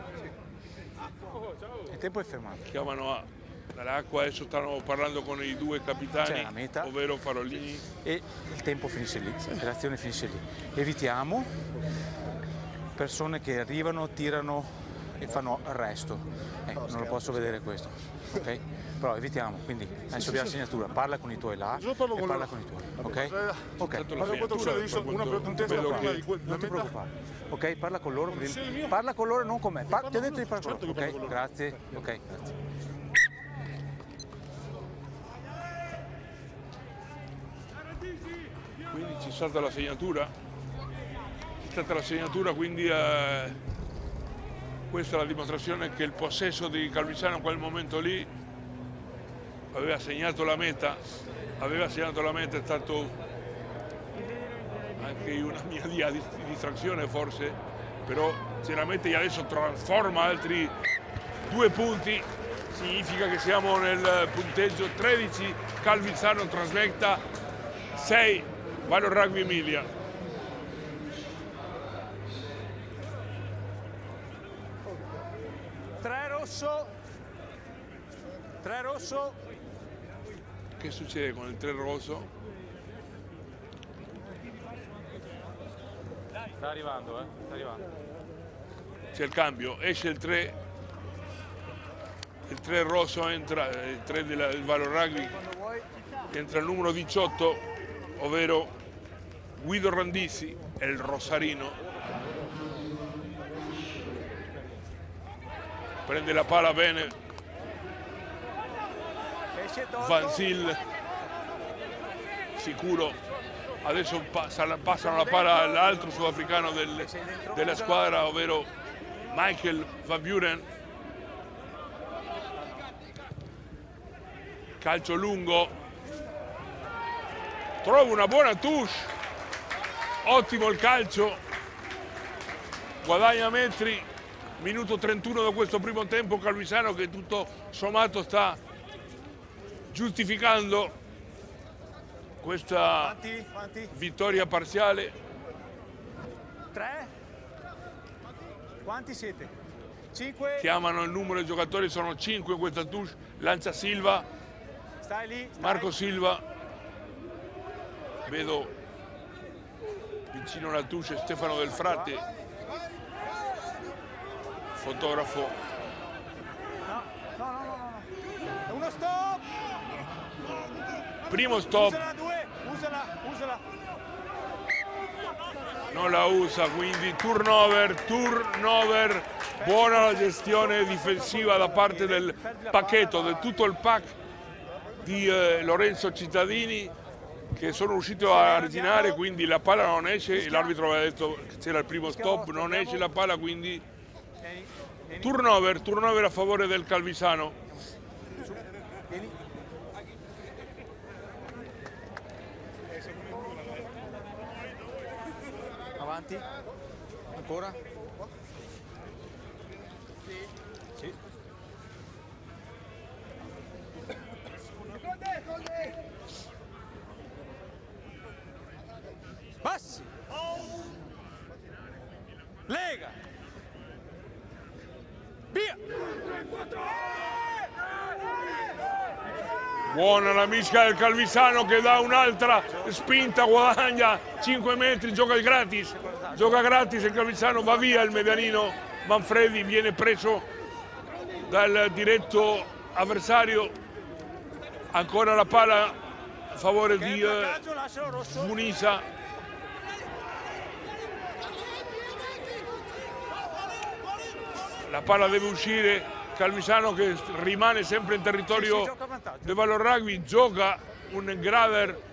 il tempo è fermato. chiamano dall'Acqua. Adesso stanno parlando con i due capitani, ovvero Farolini. E il tempo finisce lì, l'azione finisce lì. Evitiamo persone che arrivano, tirano e fanno il resto. Non lo posso vedere questo, ok? Però evitiamo, quindi adesso abbiamo la segnatura, parla con i tuoi là e parla con i tuoi, ok? Ok, non ti preoccupare, ok? Parla con loro, parla con loro, non con me, ti ho detto di parlare con loro, ok? Grazie, ok, grazie. Quindi c'è stata la segnatura, quindi questa è la dimostrazione che il possesso di Calvisano in quel momento lì aveva segnato la meta, è stato anche una mia distrazione forse, però se la mette e adesso trasforma altri 2 punti, significa che siamo nel punteggio 13, Calvisano Trasvecta 6, Valor Rugby Emilia. Tre rosso. Che succede con il 3 rosso? Sta arrivando. C'è il cambio, esce il 3 rosso, entra il 3 del Valor Rugby, entra il numero 18, ovvero Guido Randissi, è il Rosarino. Prende la pala bene Vanzil, sicuro. Adesso passano la pala all'altro sudafricano della squadra, ovvero Michael Van Buren. Calcio lungo, trova una buona touche, ottimo il calcio, guadagna metri. Minuto 31 da questo primo tempo, Calvisano che tutto sommato sta giustificando questa vittoria parziale. 3. Quanti siete? 5. Chiamano il numero dei giocatori, sono 5 in questa touche. Lancia Silva, stai lì, Marco Silva, vedo vicino alla touche Stefano Del Frate, fotografo. No. Uno stop. Primo stop. Usala. Non la usa, quindi turnover. Buona la gestione difensiva da parte del pacchetto, di tutto il pack di Lorenzo Cittadini, che sono riusciti a arginare, quindi la palla non esce. L'arbitro aveva detto che c'era il primo stop, non esce la palla, quindi turnover a favore del Calvisano. Avanti, ancora. Sì. Bassi. Lega. Via. Buona la mischia del Calvisano che dà un'altra spinta, guadagna 5 metri, gioca gratis il Calvisano, va via il medianino Manfredi, viene preso dal diretto avversario. Ancora la palla a favore di Munisa. La palla deve uscire, Calvisano che rimane sempre in territorio del Valor Rugby, gioca un grabber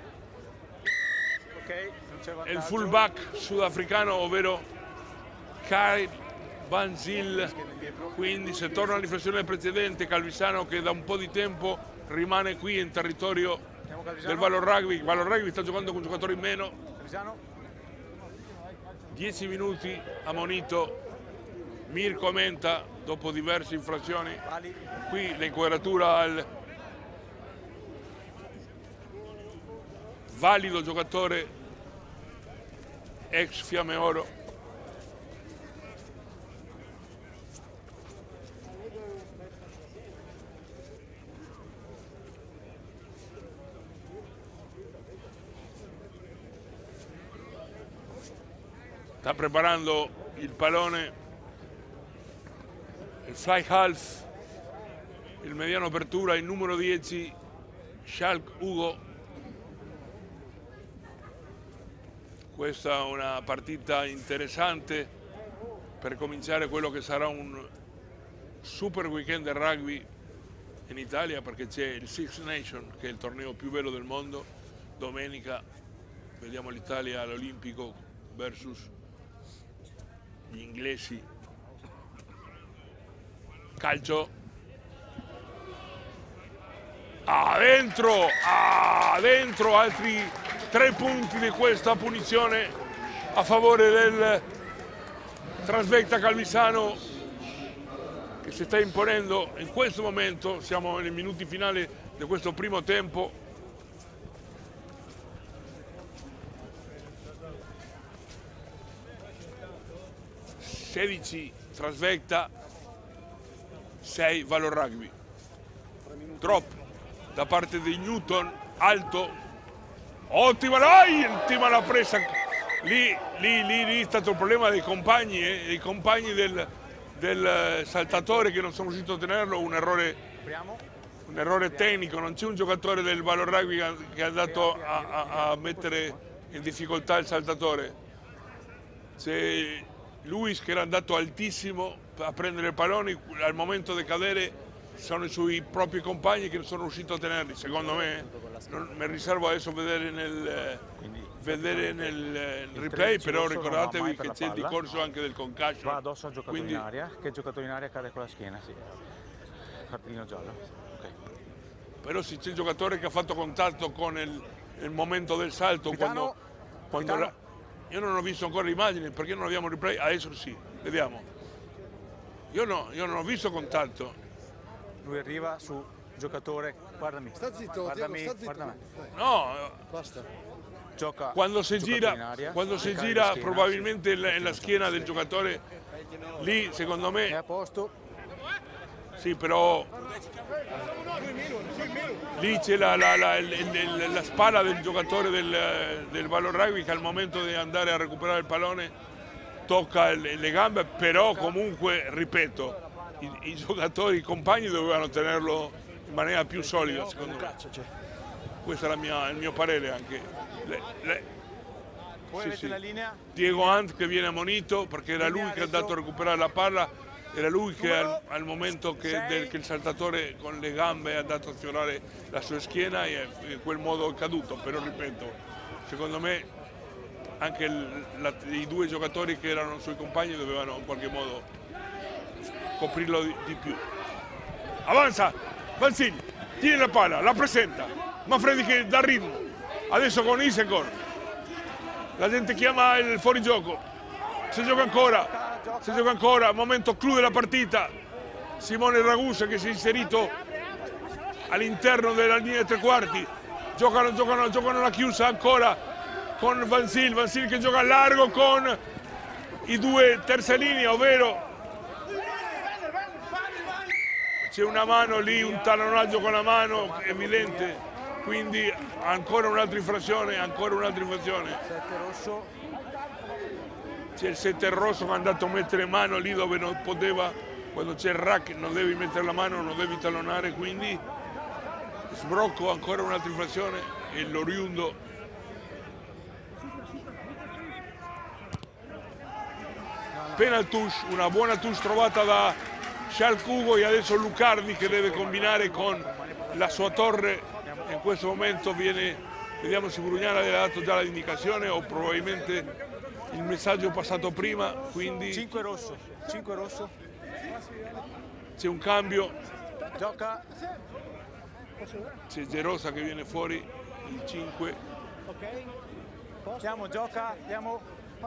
e il fullback sudafricano, ovvero Kai Van Zyl. Quindi se torna alla riflessione precedente, Calvisano che da un po' di tempo rimane qui in territorio del Valor Rugby. Il Valor Rugby sta giocando con un giocatore in meno, 10 minuti ammonito Mirko Menta dopo diverse infrazioni. Qui l'inquadratura al valido giocatore ex Fiamme Oro. Sta preparando il pallone, il fly half, il mediano apertura, il numero 10, Schalk Ugo. Questa è una partita interessante per cominciare quello che sarà un super weekend del rugby in Italia, perché c'è il Six Nations, che è il torneo più bello del mondo. Domenica vediamo l'Italia all'Olimpico versus gli inglesi. Calcio, dentro altri 3 punti di questa punizione a favore del Trasvecta Calvisano, che si sta imponendo in questo momento. Siamo nei minuti finali di questo primo tempo. Trasvecta, 6 Valor Rugby. Drop da parte di Newton, alto, ottima la presa. Lì è stato il problema dei compagni del saltatore, che non sono riuscito a tenerlo. Un errore tecnico. Non c'è un giocatore del Valor Rugby che è andato a mettere in difficoltà il saltatore. C'è Luis che era andato altissimo a prendere il pallone, al momento di cadere sono i suoi propri compagni che non sono riusciti a tenerli. Secondo me, mi riservo adesso vedere nel replay, però ricordatevi che c'è il discorso anche del concussion. Va addosso al giocatore in aria, che il giocatore in aria cade con la schiena, sì. Cartellino giallo. Okay. Però se c'è il giocatore che ha fatto contatto con il momento del salto, quando io non ho visto ancora l'immagine, perché non abbiamo replay, adesso sì, vediamo. Io non ho visto contatto. Lui arriva su giocatore, guardami. Sta zitto, guardami, Diego, sta zitto. guardami. No, Basta. Gioca quando si gira probabilmente nella schiena del giocatore, lì secondo me è a posto. Sì, però lì c'è la spalla del giocatore del Valor Rugby, che al momento di andare a recuperare il pallone tocca le gambe, però comunque, ripeto, i giocatori, i compagni dovevano tenerlo in maniera più solida, secondo me. Questo è il mio parere anche. La linea? Diego Ant che viene ammonito perché era lui che è andato a recuperare la palla, era lui che al momento che il saltatore con le gambe è andato a sfiorare la sua schiena e in quel modo è caduto. Però ripeto, secondo me anche i 2 giocatori che erano suoi compagni dovevano in qualche modo coprirlo di più. Avanza, Vanzini, tiene la palla, la presenta, Manfredi che dà ritmo, adesso con Isekor, la gente chiama il fuorigioco, si gioca ancora, momento clou della partita. Simone Ragusa che si è inserito all'interno della linea dei 3/4, giocano la chiusa ancora con Vanzil che gioca a largo con i 2 terze linee, ovvero c'è una mano lì, un tallonaggio con la mano evidente, quindi ancora un'altra infrazione. C'è il 7 rosso che è andato a mettere mano lì dove non poteva, quando c'è il rack non devi mettere la mano, non devi tallonare, quindi sbrocco, ancora un'altra infrazione. e l'oriundo. Penal touche, una buona touche trovata da Schalk Hugo e adesso Lucardi che deve combinare con la sua torre. In questo momento viene, vediamo se Brugnara le ha dato già l'indicazione o probabilmente il messaggio è passato prima, quindi 5 rosso, 5 rosso. C'è un cambio, Gioca. c'è Gerosa che viene fuori, il 5. Andiamo, gioca, andiamo.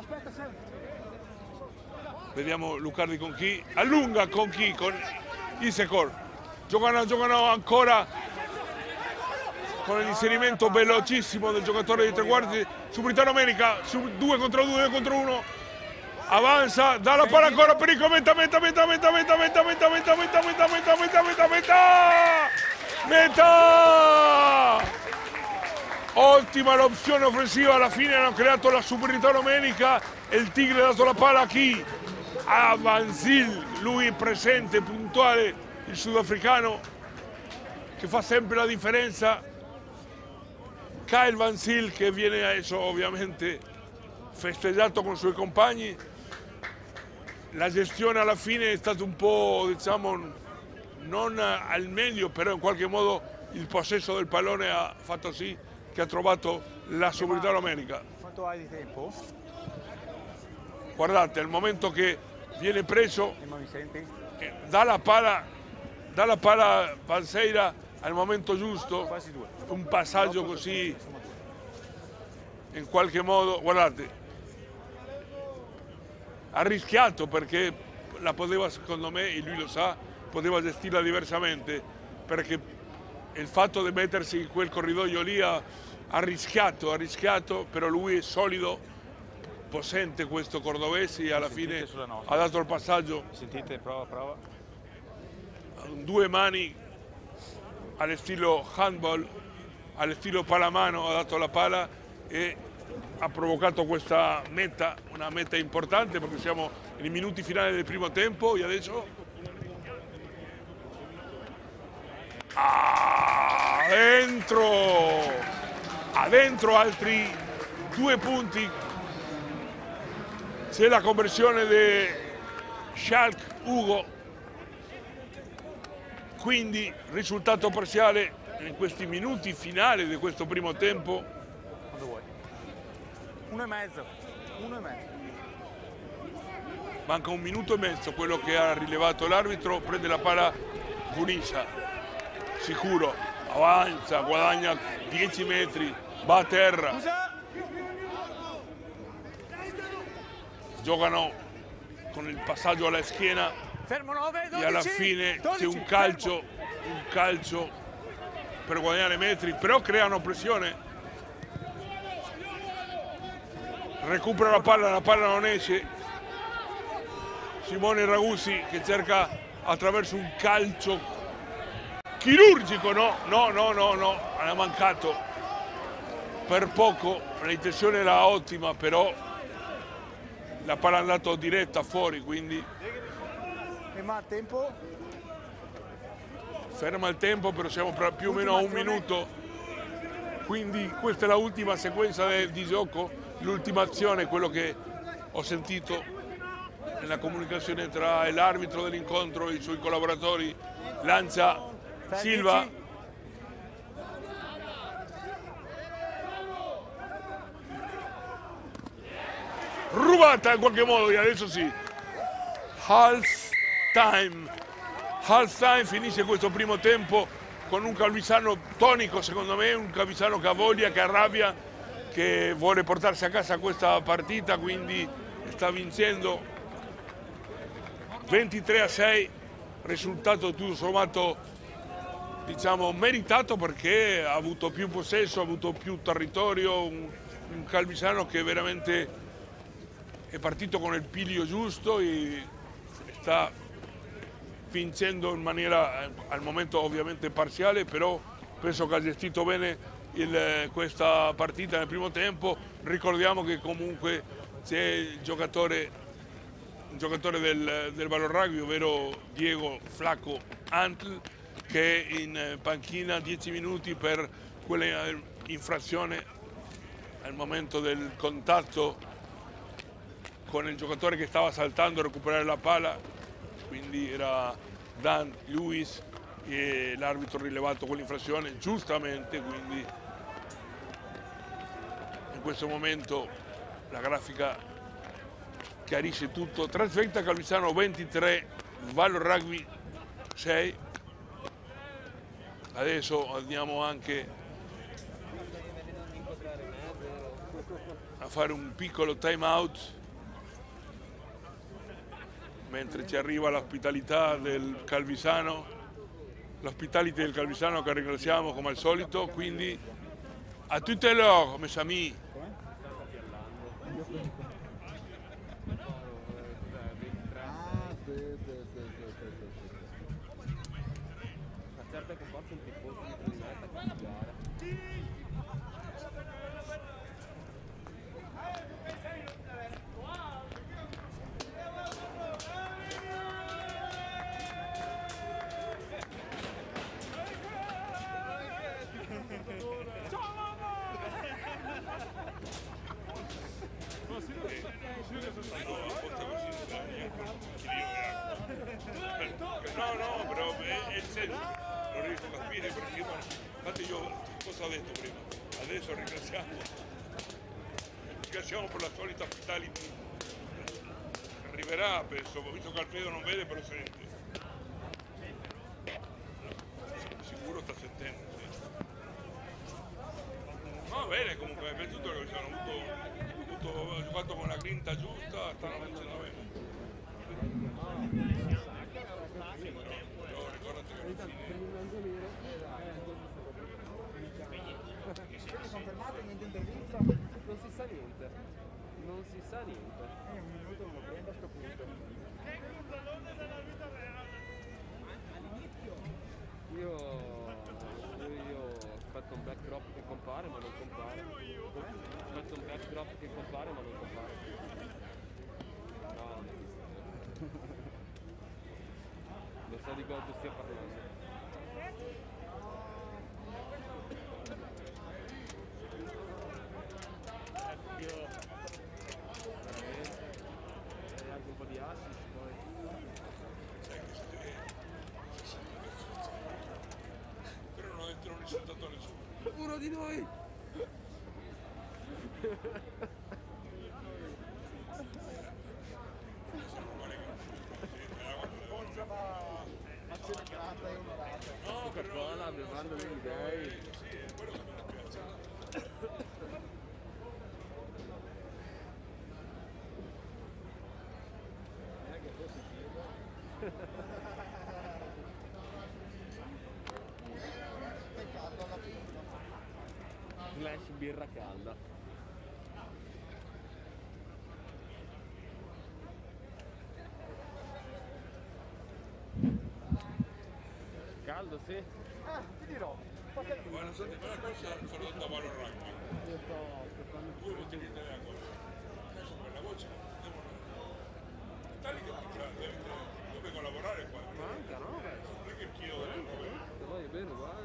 Vediamo Lucardi con chi? Allunga con chi? Con Isecor. Giocano ancora con l'inserimento velocissimo del giocatore di tre quarti. Subritano Menica, 2 contro 2, 2 contro 1. Avanza, dà la palla ancora per Perico, meta. Ottima l'opzione offensiva, alla fine hanno creato la Subritano Menica e il Tigre ha dato la palla a chi? A Vanzil, lui è presente, puntuale, il sudafricano che fa sempre la differenza. Kyle Vanzil che viene adesso ovviamente festeggiato con i suoi compagni. La gestione alla fine è stata un po', diciamo, non al meglio, però in qualche modo il possesso del pallone ha fatto sì che ha trovato la Subritano Menica. Quanto hai di tempo? Guardate, al momento che viene preso, Mi senti? dà la palla Vanzeira al momento giusto, Quasi 2. un passaggio così in qualche modo, guardate, ha rischiato perché la poteva, secondo me, e lui lo sa, poteva gestirla diversamente, perché il fatto di mettersi in quel corridoio lì ha rischiato, però lui è solido, possente questo cordovese e alla fine ha dato il passaggio. Sentite, prova. Due mani allo stilo handball, allo stilo palamano, ha dato la palla e ha provocato questa meta, una meta importante perché siamo nei minuti finali del primo tempo e adesso dentro altri 2 punti. C'è la conversione di Schalk Hugo, quindi risultato parziale in questi minuti finali di questo primo tempo. Quando vuoi. 1,5. Manca 1 minuto e mezzo, quello che ha rilevato l'arbitro, prende la palla Buniscia, sicuro, avanza, guadagna 10 metri, va a terra. Giocano con il passaggio alla schiena. Fermo 9, 12, E alla fine 12, c'è un calcio per guadagnare metri, però creano pressione. Recupera la palla non esce. Simone Ragusi che cerca attraverso un calcio chirurgico, no, ha mancato per poco, l'intenzione era ottima, però la palla è andata diretta fuori, quindi ma tempo. Ferma il tempo, però siamo più o meno a 1 minuto. Quindi questa è l'ultima sequenza di gioco, l'ultima azione, quello che ho sentito nella comunicazione tra l'arbitro dell'incontro e i suoi collaboratori. Lancia Silva. Rubata in qualche modo e adesso sì. Half time, finisce questo primo tempo con un Calvisano tonico, secondo me, un Calvisano che ha voglia, che arrabbia, che vuole portarsi a casa questa partita, quindi sta vincendo 23-6, risultato tutto sommato, diciamo, meritato perché ha avuto più possesso, ha avuto più territorio, un Calvisano che veramente è partito con il piglio giusto e sta vincendo in maniera al momento ovviamente parziale, però penso che ha gestito bene questa partita nel primo tempo. Ricordiamo che comunque c'è il giocatore del Valor Rugby, ovvero Diego Flaco Antl, che è in panchina 10 minuti per infrazione al momento del contatto con il giocatore che stava saltando a recuperare la palla, quindi era Dan Lewis e l'arbitro ha rilevato quell'infrazione giustamente, quindi in questo momento la grafica chiarisce tutto. Trasferta Calvisano 23, Vallo Rugby 6. Adesso andiamo anche a fare un piccolo time out mentre ci arriva l'ospitalità del Calvisano, l'ospitalità del Calvisano che ringraziamo come al solito, quindi a tutti loro, mes amis. No, però è il senso, non riesco a capire perché infatti io cosa ho detto prima, adesso ringraziamo per la solita hospitality, arriverà penso, visto che Alfredo non vede però sente, sicuro sta sentendo, sì. Va bene, comunque mi è piaciuto che ho giocato con la grinta giusta, stanno vincendo bene. Confermato niente intervista? Non si sa niente. Non si sa niente. Un minuto non lo prendo a sto punto. Io aspetto un backdrop che compare ma non compare. Aspetto un backdrop che compare ma non compare. No. Non so di cosa stia parlando. Un po' di assist poi. Però non ho risultato a nessuno. Uno di noi! No, Coca-Cola, bevanda degli dei. Sì, è quello che mi piace. Slash birra calda. Caldo, sì? Ti dirò. Guarda, senti, quella cosa farò da Vallo Rugby. Io sto aspettando. Voi non tenete la cosa. Adesso per la voce devono... Tali che io vengo a lavorare qua. Manca, no? Non è che chiedo delle robe. Se vai bene, guarda.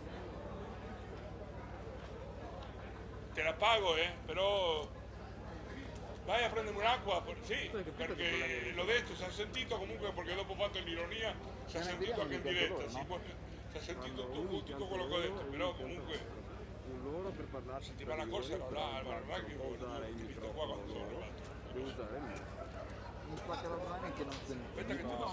Te la pago, però... Vai a prendermi un'acqua, sì, perché l'ho detto, si è sentito comunque perché dopo ho fatto l'ironia, si è sentito anche in diretta, si è sentito tutto quello che ho detto, però comunque un loro per parlarci. settimana corsa ero là, al rugby, ho finito qua quando sono arrivato. Devo usare il mio. Mi spacca la mano che non sento. Aspetta che tu non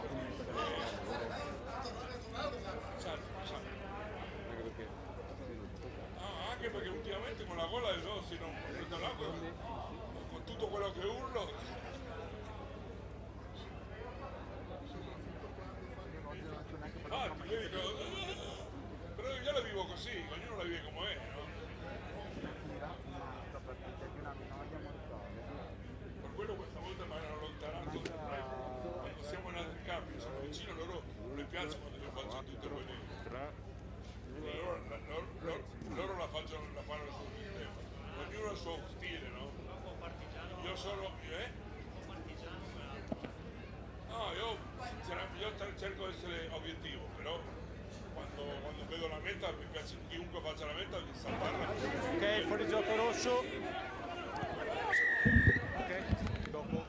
sai. Anche perché Anche perché ultimamente con la gola del Rossi non prendo l'acqua, con tutto quello che urlo. Ti vedi che... Però io la vivo così, ognuno la vive come è, no? Per quello questa volta mi hanno allontanato quando siamo in altri campi, sono vicino, loro non gli piace quando io faccio tutte quelle... Loro la fanno il suo sistema, ognuno ha il suo stile, no? Io sono... No, io cerco di essere obiettivo, però Quando vedo la meta mi piace chiunque faccia la meta di saltarla. Ok, fuori gioco rosso. Ok, dopo.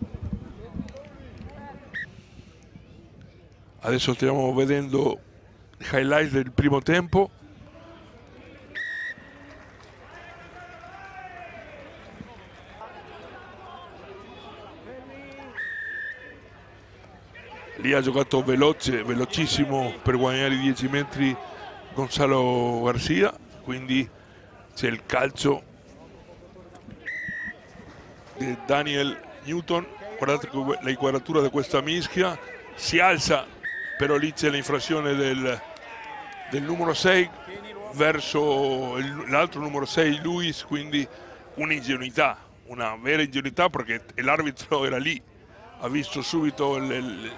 Adesso stiamo vedendo i highlights del primo tempo. Lì ha giocato velocissimo per guadagnare i 10 metri Gonzalo Garcia, quindi c'è il calcio di Daniel Newton. Guardate la inquadratura di questa mischia, si alza, però lì c'è l'infrazione del numero 6 verso l'altro numero 6 Luis, quindi un'ingenuità, una vera ingenuità, perché l'arbitro era lì, ha visto subito il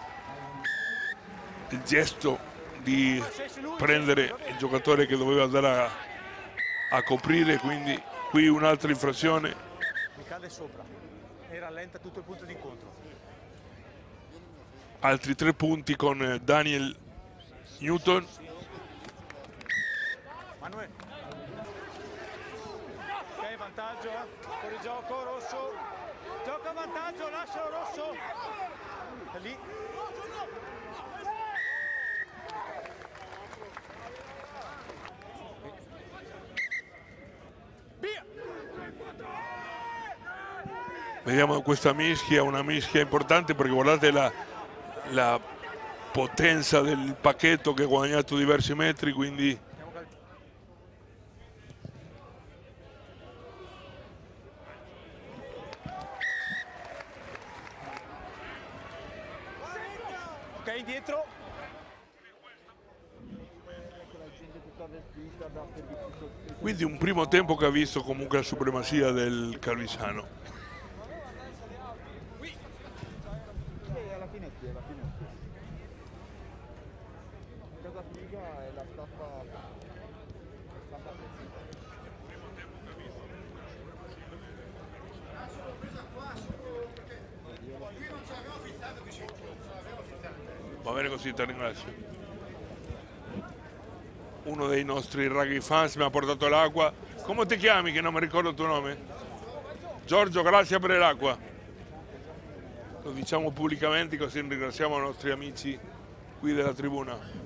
gesto di prendere il giocatore che doveva andare a coprire, quindi qui un'altra infrazione. Mi cade sopra e rallenta tutto il punto di incontro. Altri 3 punti con Daniel Newton. Manuel. Ok, vantaggio, fuori gioco, rosso. Gioca a vantaggio, lascialo rosso. È lì. Via. Vediamo questa mischia, una mischia importante, perché guardate la potenza del pacchetto che ha guadagnato diversi metri, quindi ok, indietro. quindi un primo tempo che ha visto comunque la supremazia del Calvisano. Alla fine sì. Cosa figa è la stampa Va bene così, ti ringrazio. Uno dei nostri rugby fans mi ha portato l'acqua. Come ti chiami, che non mi ricordo il tuo nome? Giorgio, grazie per l'acqua. Lo diciamo pubblicamente, così ringraziamo i nostri amici qui della tribuna.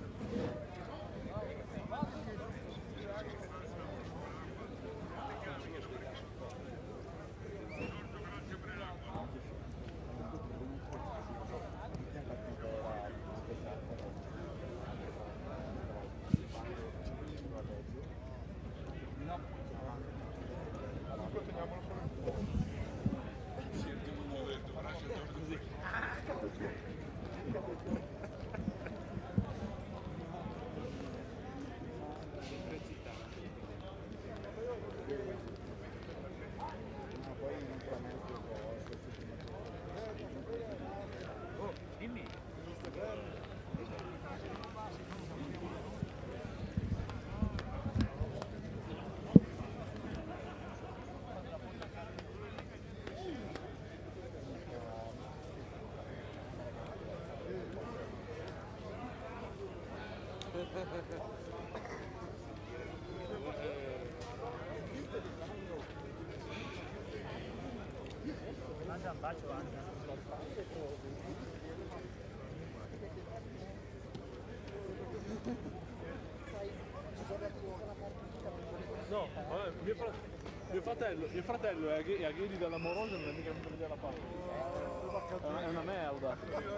No, vabbè, mio fratello è a Ghedi dall'Amorosa e non è mica venuto a vedere la palla. È una merda.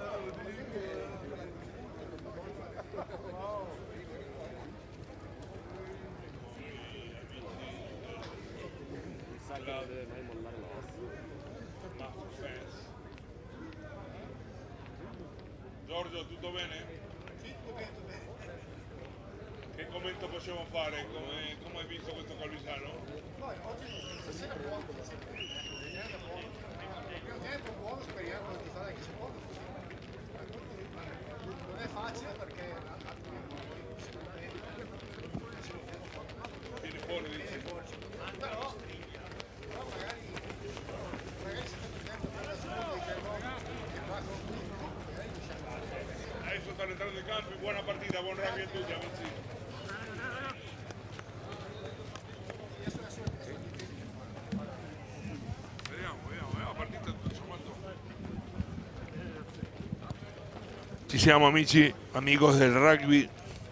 Mi sa che non deve mai mollare l'osso. Giorgio, tutto bene? Sì, tutto bene. Che commento possiamo fare? Come hai visto questo Calvisano? oggi stasera buono. Il primo tempo buono, speriamo di fare anche secondo. Non è facile perché Viene fuori, dice. però magari secondo tempo per la seconda che qua con Adesso stanno entrando in campo, buona partita, buon rugby a tutti amici. Vediamo, la partita tutto sommato. Ci siamo amici, amigos del rugby.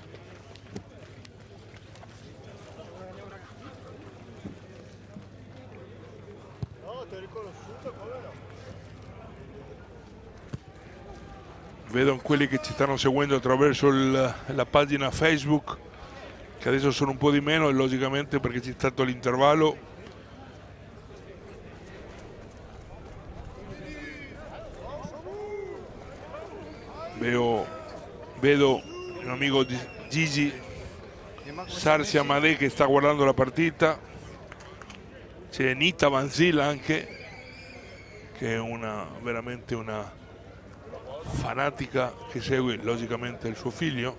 Vedo quelli che ci stanno seguendo attraverso la pagina Facebook, che adesso sono un po' di meno, e logicamente perché c'è stato l'intervallo. Vedo un amico di Gigi Sarsi Amadei che sta guardando la partita. C'è Nita Vanzil anche, che è veramente una fanatica che segue logicamente il suo figlio.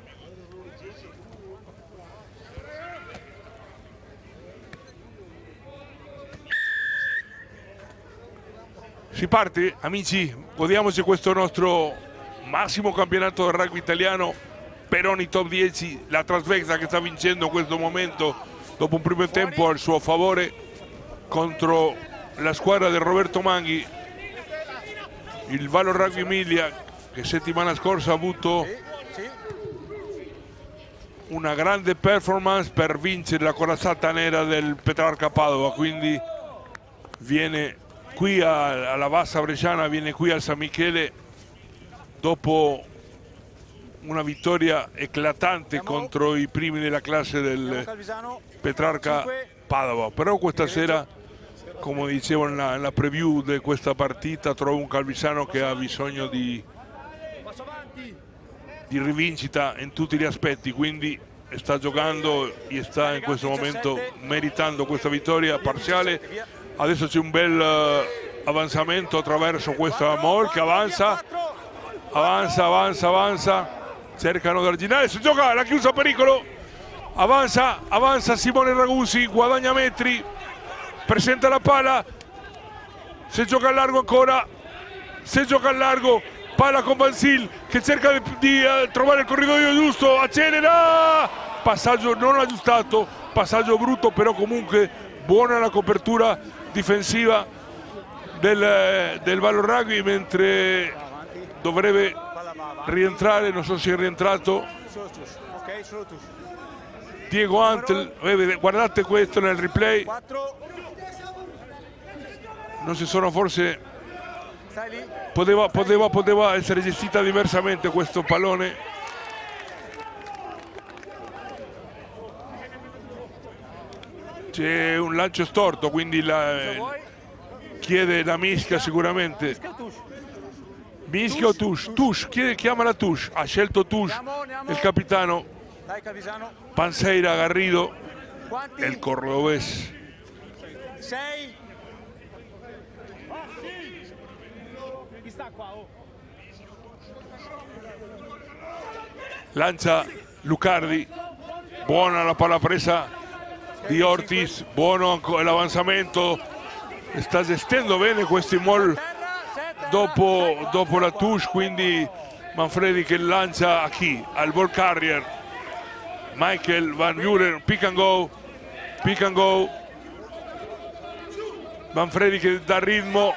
Si parte amici, godiamoci questo nostro massimo campionato del rugby italiano per ogni top 10, la Trasvegza che sta vincendo in questo momento dopo un primo tempo al suo favore contro la squadra del Roberto Manghi. Il Valor Rugby Emilia che settimana scorsa ha avuto una grande performance per vincere la corazzata nera del Petrarca Padova, quindi viene qui alla Bassa Bresciana, viene qui al San Michele dopo una vittoria eclatante contro i primi della classe del Petrarca Padova. Però questa sera, come dicevo nella preview di questa partita, trovo un Calvisano che ha bisogno di rivincita in tutti gli aspetti, quindi sta giocando e sta in questo momento meritando questa vittoria parziale. Adesso c'è un bel avanzamento attraverso questa Mol che avanza, cercano di arginare, si gioca la chiusa a pericolo, avanza Simone Ragusi, guadagna metri, presenta la pala, se gioca al largo ancora, pala con Vanzil che cerca di trovare il corridoio giusto, accelera, passaggio non aggiustato, passaggio brutto, però comunque buona la copertura difensiva del Valor Rugby, mentre dovrebbe rientrare, non so se è rientrato Diego Antel. Guardate questo nel replay, non si sono forse, poteva essere gestita diversamente questo pallone. C'è un lancio storto, quindi chiede la mischia sicuramente. Mischia o touche? Touche, chiama la touche, ha scelto touche il capitano Panseira Garrido, el cordobés. Lancia Lucardi, buona la palla presa di Ortiz, buono l'avanzamento, sta gestendo bene questi mol dopo la touche, quindi Manfredi che lancia a chi? Al ball carrier Michael Van Buren, pick and go, Manfredi che dà ritmo,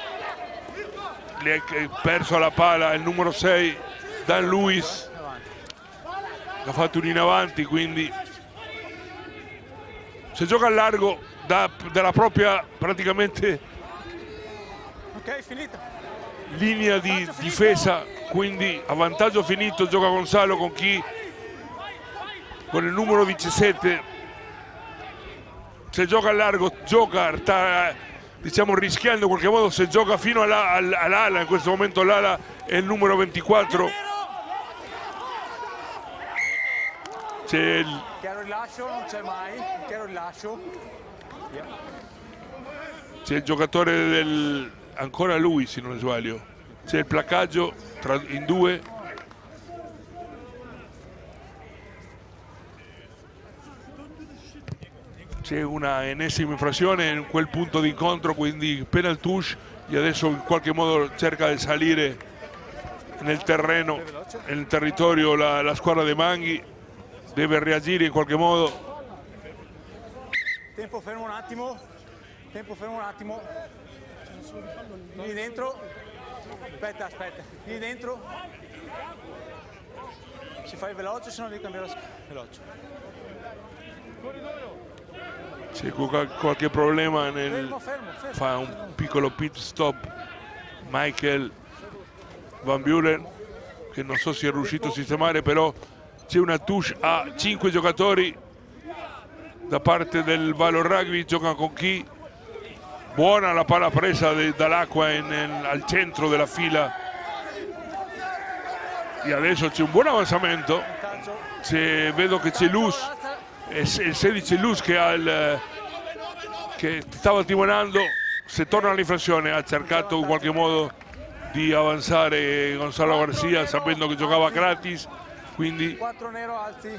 le ha perso la pala il numero 6 Dan Lewis, ha fatto un in avanti, quindi se gioca al largo dalla propria praticamente linea di difesa, quindi a vantaggio finito, gioca Gonzalo con chi? Con il numero 17. Se gioca al largo sta diciamo rischiando in qualche modo, se gioca fino all'ala, in questo momento l'ala è il numero 24. C'è il rilascio, non c'è mai, chiaro rilascio. C'è il giocatore ancora lui, se non sbaglio. C'è il placaggio in due. C'è una ennesima infrazione in quel punto di incontro, quindi penal touche, e adesso in qualche modo cerca di salire nel terreno, nel territorio la squadra dei Manghi, deve reagire in qualche modo. Tempo fermo un attimo, vieni dentro, aspetta, vieni dentro, se fai veloce se no devi cambiare veloce. C'è qualche problema Fermo. fa un piccolo pit stop Michael Van Buren, che non so se è riuscito a sistemare, però c'è una touche a 5 giocatori da parte del Valor Rugby. Gioca con chi? Buona la palla presa dall'Acqua al centro della fila, e adesso c'è un buon avanzamento. Vedo che c'è Luz, è il 16 Luz che stava timonando. Se torna all'infrazione, ha cercato in qualche modo di avanzare Gonzalo Garcia sapendo che giocava gratis, quindi 4 nero alzi.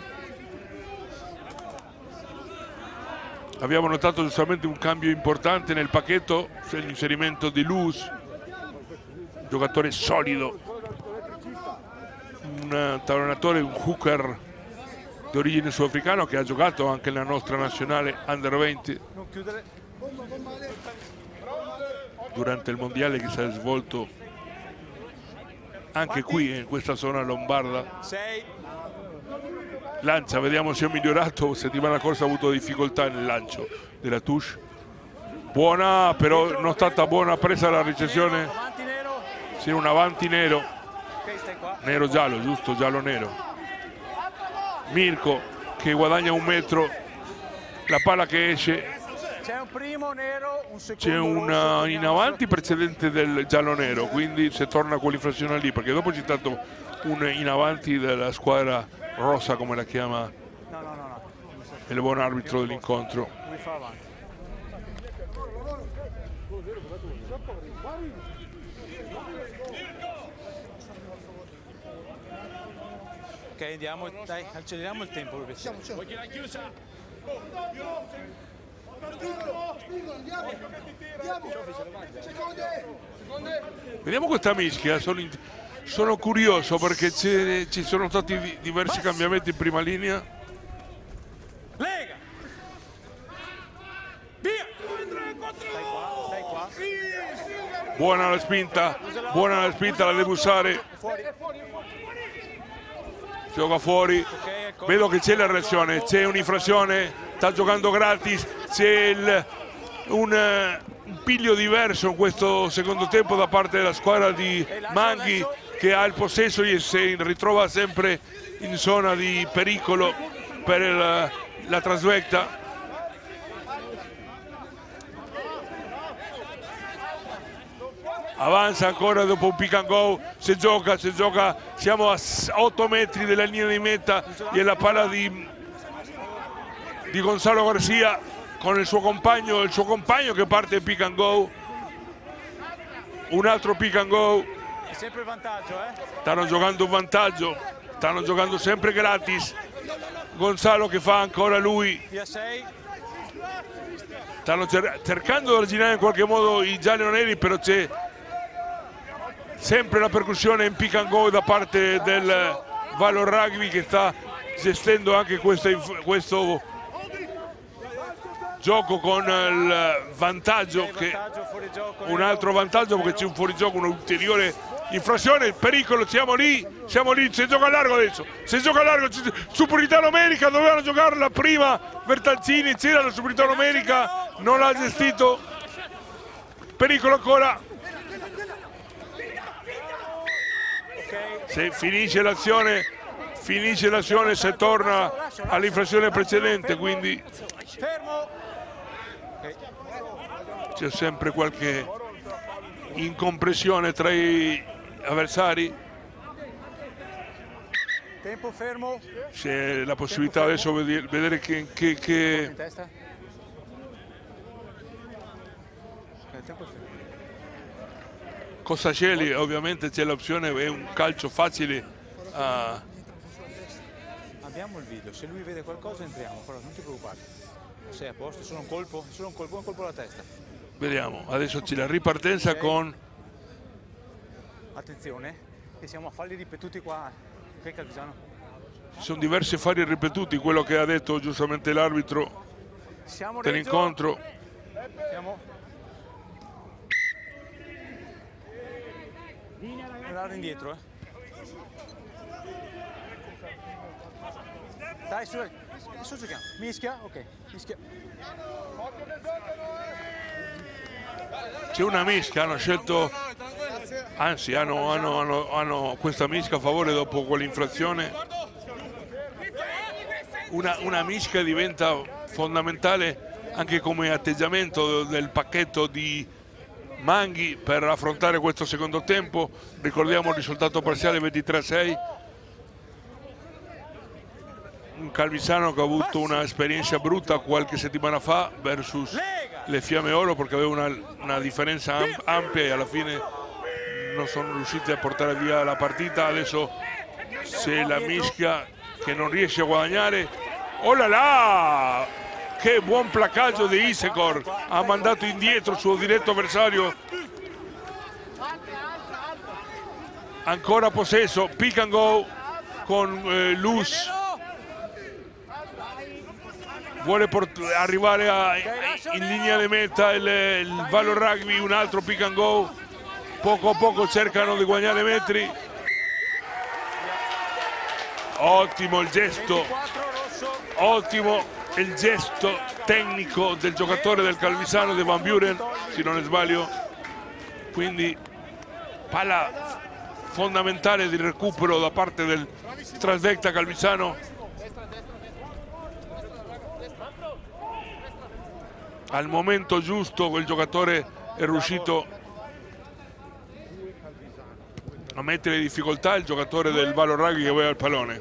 abbiamo notato giustamente un cambio importante nel pacchetto, l'inserimento di Luz, giocatore solido, un talonatore, un hooker di origine sudafricano che ha giocato anche nella nostra nazionale Under 20 durante il mondiale che si è svolto anche qui in questa zona lombarda. Lancia, vediamo se è migliorato. Settimana scorsa ha avuto difficoltà nel lancio della touche. Buona, però non è stata buona presa la ricezione. C'è un avanti nero, nero giallo, giusto, giallo nero. Mirko che guadagna 1 metro, la palla che esce. C'è un primo nero, un secondo C'è un rosso, in avanti precedente del giallo nero, quindi se torna a quell'infrazione lì, perché dopo c'è stato un in avanti della squadra rossa, come la chiama il buon arbitro dell'incontro. Lui fa avanti. Ok, andiamo, dai, acceleriamo il tempo. Vediamo questa mischia, sono curioso perché ci sono stati diversi cambiamenti in prima linea. Lega! Via! Stai qua. Buona la spinta, la deve usare. Gioca fuori, vedo che c'è la reazione, c'è un'infrazione, sta giocando gratis, c'è un piglio diverso in questo secondo tempo da parte della squadra di Manghi, che ha il possesso e si ritrova sempre in zona di pericolo per la trasvecta. Avanza ancora dopo un pick and go, si gioca, siamo a 8 metri dalla linea di meta e la palla di Gonzalo Garcia con il suo compagno che parte in pick and go. Un altro pick and go. È sempre il vantaggio, Stanno giocando un vantaggio, stanno giocando sempre gratis. Gonzalo che fa ancora lui. Via 6. Stanno cercando di arginare in qualche modo i giallo-neri, però c'è sempre la percussione in pick and go da parte del Valor Rugby, che sta gestendo anche questo gioco con il vantaggio, un altro vantaggio perché c'è un fuorigioco, un'ulteriore infrazione. Il pericolo, siamo lì, si gioca a largo adesso, Superitalo America, dovevano giocarla prima Bertalcini, c'era la Superitalo America, non l'ha gestito, pericolo ancora. Se finisce l'azione se torna all'infrazione precedente, quindi c'è sempre qualche incompressione tra gli avversari. Tempo fermo. C'è la possibilità adesso di vedere che cosa scegli. Ovviamente c'è l'opzione, è un calcio facile. Abbiamo il video, se lui vede qualcosa entriamo, però non ti preoccupare. Sei a posto, solo un colpo alla testa. Vediamo, adesso c'è la ripartenza con... Attenzione, E siamo a falli ripetuti qua, ok Calvisano? Ci sono diversi falli ripetuti, quello che ha detto giustamente l'arbitro dell'incontro. Siamo. Guardare indietro, Dai, su, adesso giochiamo. Mischia, ok, mischia. C'è una mischia, hanno scelto, anzi hanno questa mischia a favore dopo quell'infrazione. Una mischia diventa fondamentale anche come atteggiamento del pacchetto di Manghi per affrontare questo secondo tempo. Ricordiamo il risultato parziale 23-6. Un Calvisano che ha avuto un'esperienza brutta qualche settimana fa versus le Fiamme Oro, perché aveva una differenza ampia e alla fine non sono riusciti a portare via la partita. Adesso c'è la mischia che non riesce a guadagnare. Oh là là! Che buon placaggio di Isegor, ha mandato indietro il suo diretto avversario. Ancora possesso, pick and go con Luz. Vuole arrivare in linea di meta il Valor Rugby, un altro pick and go. Poco a poco cercano di guadagnare metri. Ottimo il gesto, ottimo il gesto tecnico del giocatore del Calvisano, De Van Buren, se non sbaglio. Quindi palla fondamentale di recupero da parte del Trasvecta Calvisano. Al momento giusto quel giocatore è riuscito a mettere in difficoltà il giocatore del Valor Rugby che aveva il pallone.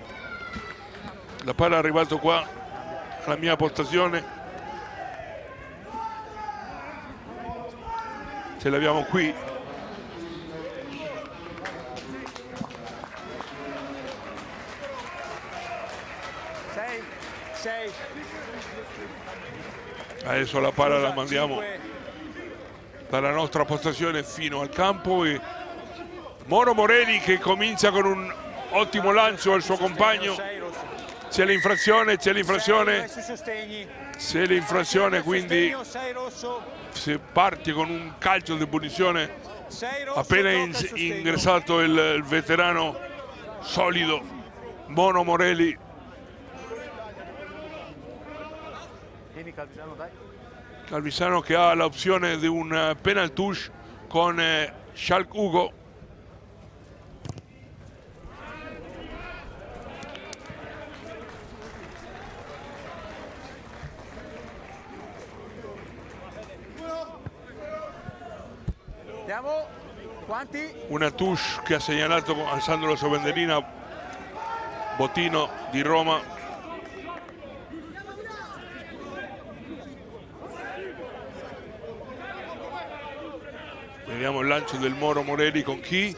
La palla è arrivata qua alla mia postazione, ce l'abbiamo qui. Adesso la palla la mandiamo dalla nostra postazione fino al campo e Moro Morelli che comincia con un ottimo lancio al suo compagno. C'è l'infrazione, quindi se parti con un calcio di punizione appena ingessato il veterano solido Moro Morelli. Calvisano che ha l'opzione di un penal touch con Schalk Ugo. Una touche che ha segnalato alzando la sua banderina Bottino di Roma. Vediamo il lancio del Moro Morelli con chi?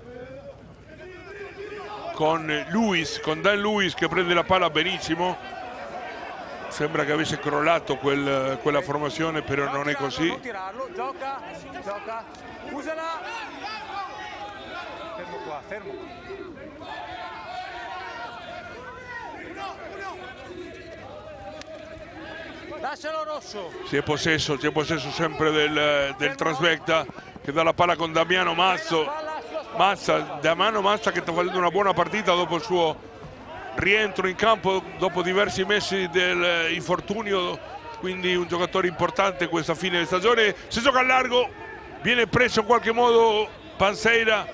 Con Lewis, con Dan Lewis che prende la palla benissimo. Sembra che avesse crollato quella formazione, però non è così. Non tirarlo, gioca, usala. Fermo qua, fermo. Lascialo Rosso. C'è possesso sempre del Trasvecta che dà la palla con Damiano Damiano Mazza che sta facendo una buona partita dopo il suo rientro in campo dopo diversi mesi dell'infortunio, quindi un giocatore importante questa fine di stagione. Si gioca a largo, viene preso in qualche modo Panseira,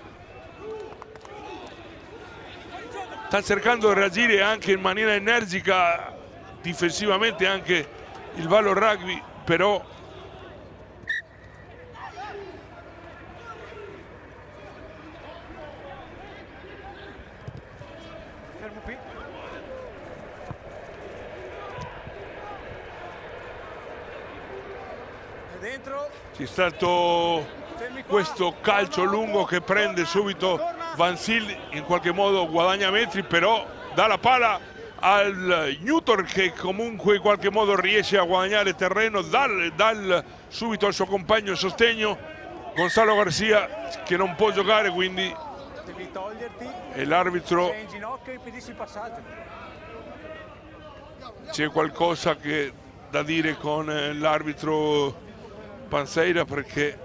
sta cercando di reagire anche in maniera energica difensivamente anche il Valor Rugby, però c'è stato questo calcio lungo che prende subito Van Zyl, in qualche modo guadagna metri, però dà la palla al Newton che comunque in qualche modo riesce a guadagnare terreno, dà subito al suo compagno il sostegno. Gonzalo Garcia che non può giocare, quindi Devi toglierti. E l'arbitro, Sei in ginocchio e impedisci il passaggio. c'è qualcosa da dire con l'arbitro Panseira, perché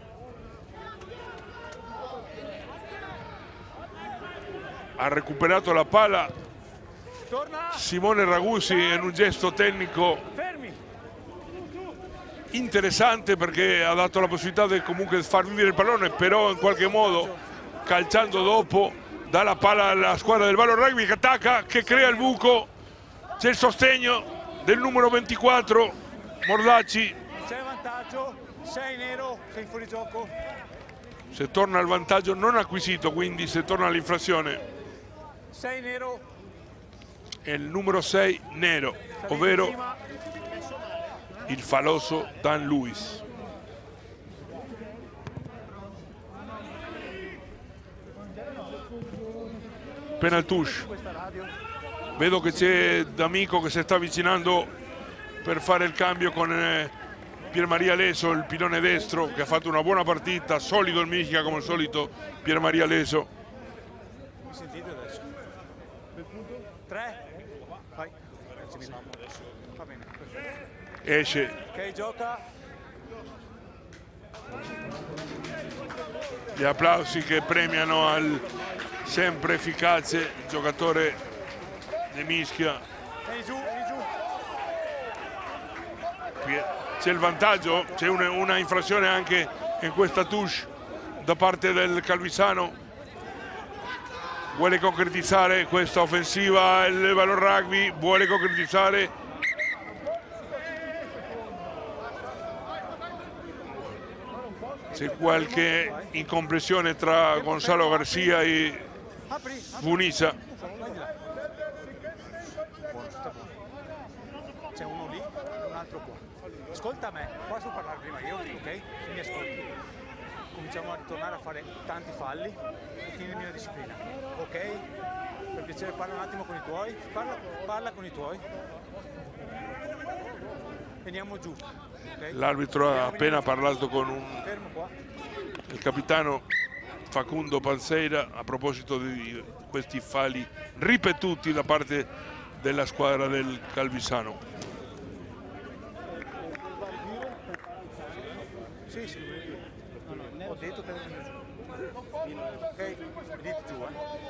ha recuperato la palla Torna. Simone Ragusi in un gesto tecnico Fermi. interessante, perché ha dato la possibilità di comunque far vivere il pallone, però in qualche modo calciando dopo dà la palla alla squadra del Valor Rugby che attacca, che crea il buco. C'è il sostegno del numero 24 Mordacci. C'è vantaggio. Sei nero, sei in fuorigioco. Se torna al vantaggio non acquisito, quindi se torna all'infrazione Sei nero. è il numero 6 nero, ovvero il faloso Dan Lewis. Penaltouche. Vedo che c'è D'Amico che si sta avvicinando per fare il cambio con Pier Maria Leso, il pilone destro, che ha fatto una buona partita, solido il Michica come al solito Pier Maria Leso. Mi sentite adesso? 3. Vai. Va bene. Esce Ok, gioca. gli applausi che premiano al sempre efficace giocatore di Mischia. Vieni giù, vieni giù. C'è il vantaggio, c'è una infrazione anche in questa touche da parte del Calvisano. Vuole concretizzare questa offensiva il Valor Rugby, vuole concretizzare. C'è qualche incompressione tra Gonzalo Garcia e Vuniza. C'è uno lì, un altro qua. Ascolta me, posso parlare prima io, ok? Se mi ascolti. Cominciamo a ritornare a fare tanti falli e tienimi la disciplina, ok? Per piacere parla un attimo con i tuoi, parla con i tuoi. Veniamo giù, ok? L'arbitro ha appena parlato con Fermo qua. il capitano Facundo Panseira a proposito di questi falli ripetuti da parte della squadra del Calvisano. Sì, sì. No, ho detto che venire giù. Ok, venite giù,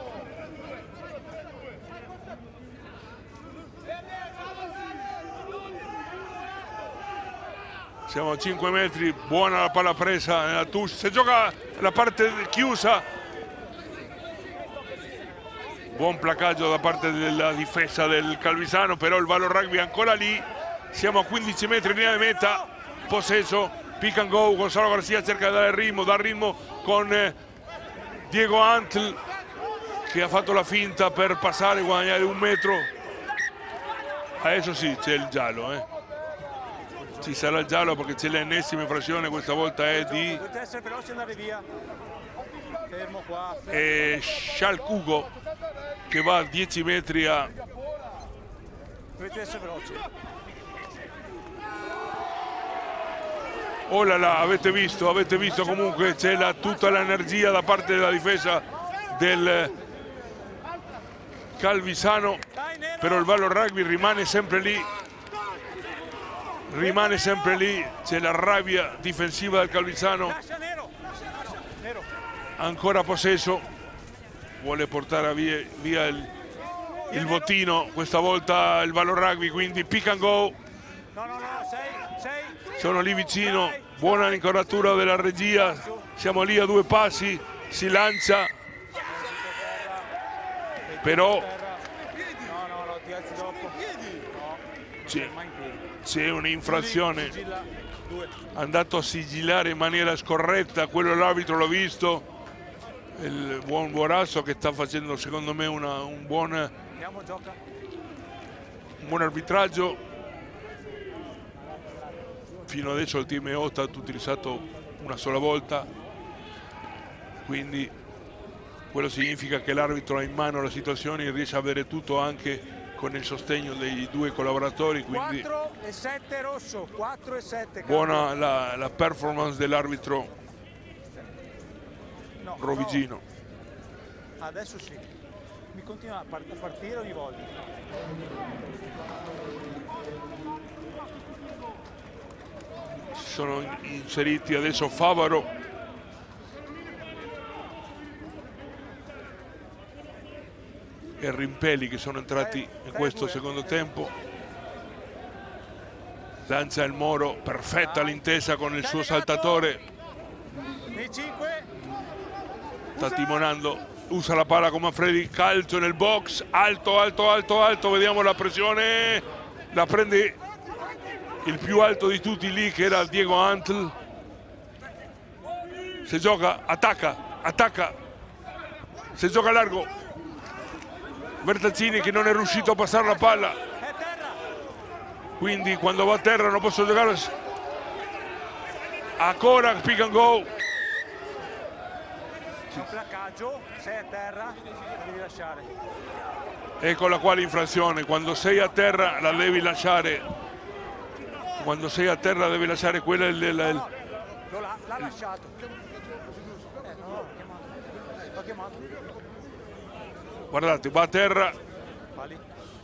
Siamo a 5 metri, buona la palla presa nella touche, se gioca la parte chiusa. Buon placaggio da parte della difesa del Calvisano, però il Valor Rugby è ancora lì. Siamo a 15 metri in linea di meta, possesso, pick and go, Gonzalo Garcia cerca di dare ritmo con Diego Antl che ha fatto la finta per passare e guadagnare 1 metro. Adesso sì, c'è il giallo, Ci sarà il giallo perché c'è l'ennesima infrazione, questa volta è di Dovete essere veloci e andare via. Fermo qua. Scialcugo che va a 10 metri a... Dovete essere veloci. Oh là là, avete visto comunque c'è tutta l'energia da parte della difesa del Calvisano, però il Valor Rugby rimane sempre lì, c'è la rabbia difensiva del Calvisano, ancora possesso, vuole portare via il bottino, questa volta il Valor Rugby, quindi pick and go. Sono lì vicino, buona l'inquadratura della regia, siamo lì a 2 passi, si lancia, però c'è un'infrazione, è andato a sigillare in maniera scorretta, quello l'arbitro l'ho visto, il buon Borasso che sta facendo secondo me un buon arbitraggio. Fino adesso il team EO ha utilizzato una sola volta, quindi quello significa che l'arbitro ha in mano la situazione e riesce a avere tutto anche con il sostegno dei 2 collaboratori, quindi 4 e 7 rosso, 4 e 7. buona la performance dell'arbitro Rovigino. Adesso sì. Mi continua a partire ogni volta. Si sono inseriti adesso Favaro e Rimpelli, che sono entrati in questo secondo tempo. Lancia il Moro, perfetta l'intesa con il suo saltatore. Sta timonando, usa la palla con Manfredi, calcio nel box, alto, alto, alto, alto, vediamo la pressione, la prende il più alto di tutti lì, che era Diego Antl. Se gioca, attacca, attacca, se gioca largo, Bertazzini che non è riuscito a passare la palla, quindi quando va a terra non posso giocare. Ancora pick and go. Un placcaggio, sei a terra, la devi lasciare. Ecco la quale infrazione, quando sei a terra la devi lasciare. Quando sei a terra devi lasciare quella l'ha lasciato. L'ho chiamato. Guardate, va a terra. Pali.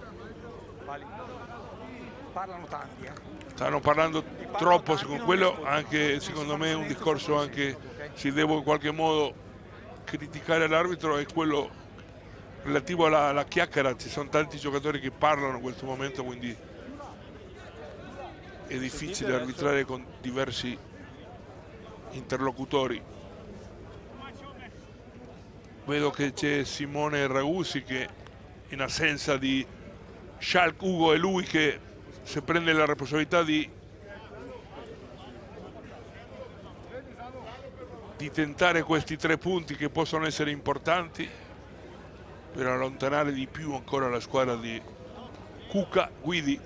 Parlano tanti, Stanno parlando troppo con quello, anche secondo me è un discorso anche, se devo in qualche modo criticare l'arbitro, è quello relativo alla chiacchiera. Ci sono tanti giocatori che parlano in questo momento, quindi è difficile arbitrare con diversi interlocutori. Vedo che c'è Simone Ragusi che, in assenza di Schalk, Ugo, è lui che si prende la responsabilità di tentare questi 3 punti che possono essere importanti per allontanare di più ancora la squadra di Cuca Guidi.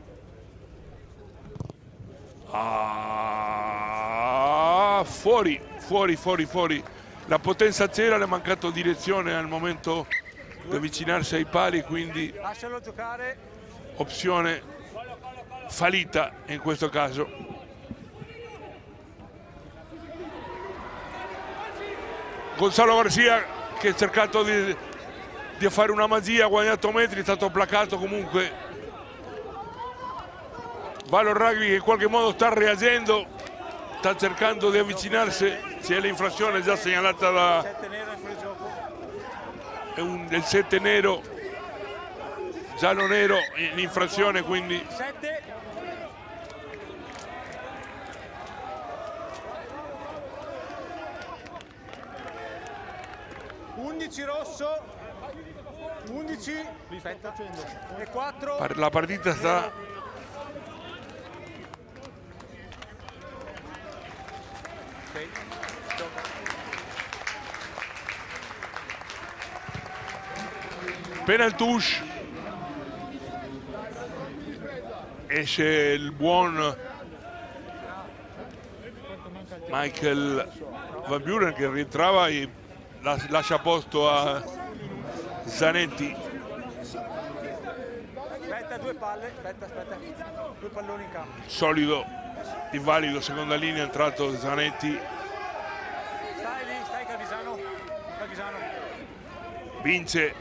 Fuori. La potenza c'era, le è mancato direzione al momento di avvicinarsi ai pali, quindi lascialo giocare. Opzione fallita in questo caso. Gonzalo Garcia che ha cercato di fare una magia, ha guadagnato metri, è stato placato comunque. Valor Rugby che in qualche modo sta reagendo, sta cercando di avvicinarsi. C'è l'infrazione già segnalata da il 7 nero, giallo nero in infrazione, quindi 11 rosso, 11 e 4. La partita sta penal touche, esce il buon Michael Van Buren che rientrava e lascia posto a Zanetti. Aspetta, 2 palle, aspetta, 2 palloni in campo. Solido, invalido, seconda linea, è entrato Zanetti. Stai lì, stai Calvisano. Vince.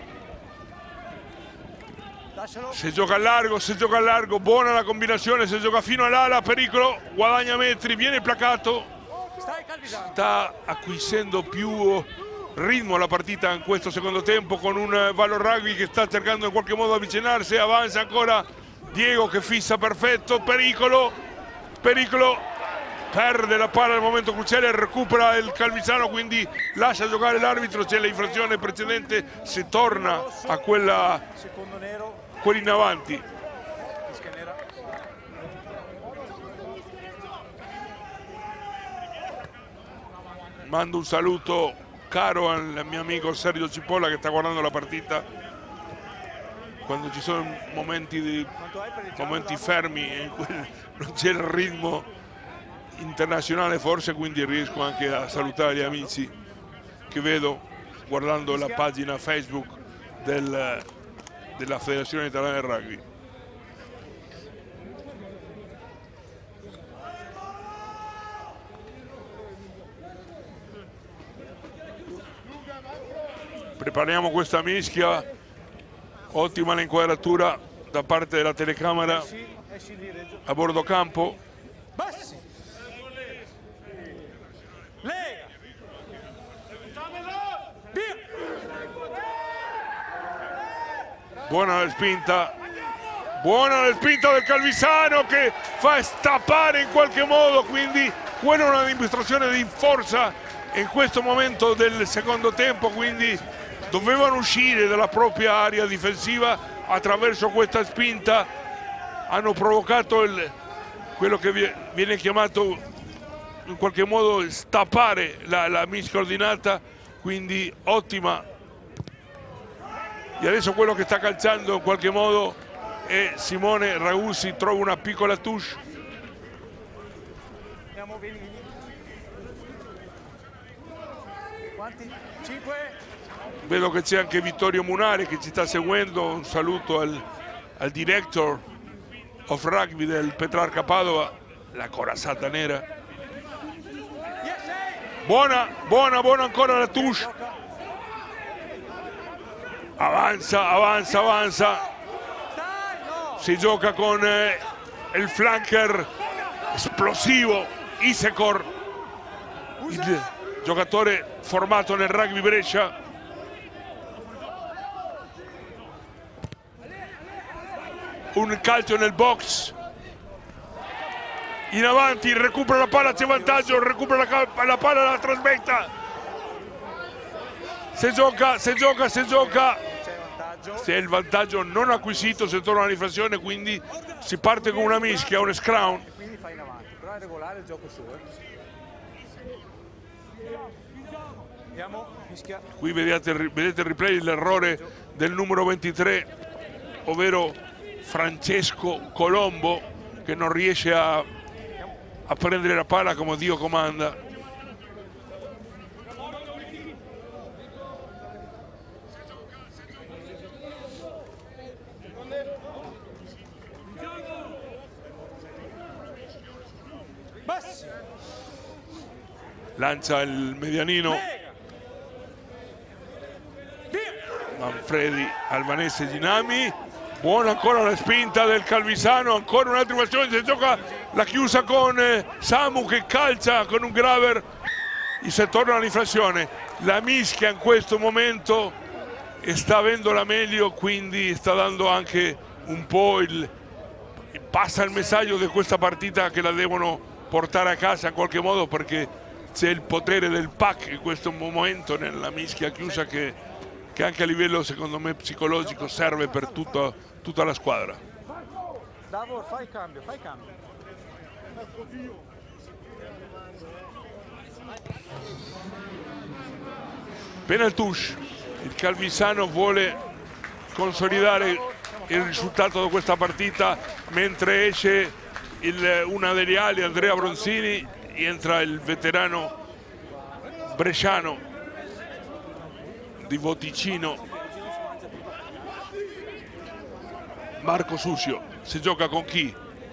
Lascialo. Se gioca a largo, buona la combinazione, se gioca fino all'ala, pericolo, guadagna metri, viene placato. Stai Calvisano. Sta acquisendo più ritmo la partita in questo secondo tempo, con un Valor Rugby che sta cercando in qualche modo di avvicinarsi. Avanza ancora Diego che fissa perfetto, pericolo, perde la palla al momento cruciale, recupera il Calvisano, quindi lascia giocare l'arbitro. C'è l'infrazione precedente, si torna a quella in avanti. Mando un saluto caro al mio amico Sergio Cipolla che sta guardando la partita. Quando ci sono momenti fermi in cui non c'è il ritmo internazionale forse, quindi riesco anche a salutare gli amici che vedo guardando la pagina Facebook della Federazione Italiana del Rugby. Prepariamo questa mischia, ottima l'inquadratura da parte della telecamera a bordo campo. Bassi. Lega. Via. Buona la spinta del Calvisano che fa stappare in qualche modo, quindi quella è una dimostrazione di forza in questo momento del secondo tempo, quindi dovevano uscire dalla propria area difensiva attraverso questa spinta, hanno provocato quello che viene chiamato in qualche modo stappare la mischia ordinata, quindi ottima. E adesso quello che sta calciando in qualche modo è Simone Ragusi, trova una piccola touche. Andiamo, vieni. Quanti? 5. Vedo che c'è anche Vittorio Munari che ci sta seguendo, un saluto al director of rugby del Petrarca Padova, la corazzata nera. Buona ancora la touche. Avanza. Si gioca con il flanker esplosivo Isekor, il giocatore formato nel rugby Brescia. Un calcio nel box. In avanti, recupera la palla, c'è vantaggio, recupera la palla, la trasmetta. Se gioca. Se il vantaggio non acquisito, si torna alla riflessione, quindi si parte con una mischia, un scrum. Quindi fai in avanti, però è regolare il gioco suo. Andiamo, mischia. Qui vedete il replay, l'errore del numero 23, ovvero Francesco Colombo, che non riesce a prendere la palla come Dio comanda. Lancia il medianino Manfredi, Albanese, Ginami. Buona ancora la spinta del Calvisano, ancora un'altra occasione, si gioca la chiusa con Samu che calcia con un grabber e si torna alla riflessione. La mischia in questo momento sta avendo la meglio, quindi sta dando anche un po' passa il messaggio di questa partita che la devono portare a casa in qualche modo, perché c'è il potere del pack in questo momento nella mischia chiusa che anche a livello secondo me psicologico serve per tutta la squadra. Davor, fai cambio. Penal touche, il Calvisano vuole consolidare il risultato di questa partita, mentre esce una delle ali, Andrea Bronzini, entra il veterano bresciano di Voticino, Marco Susio. Si gioca con chi?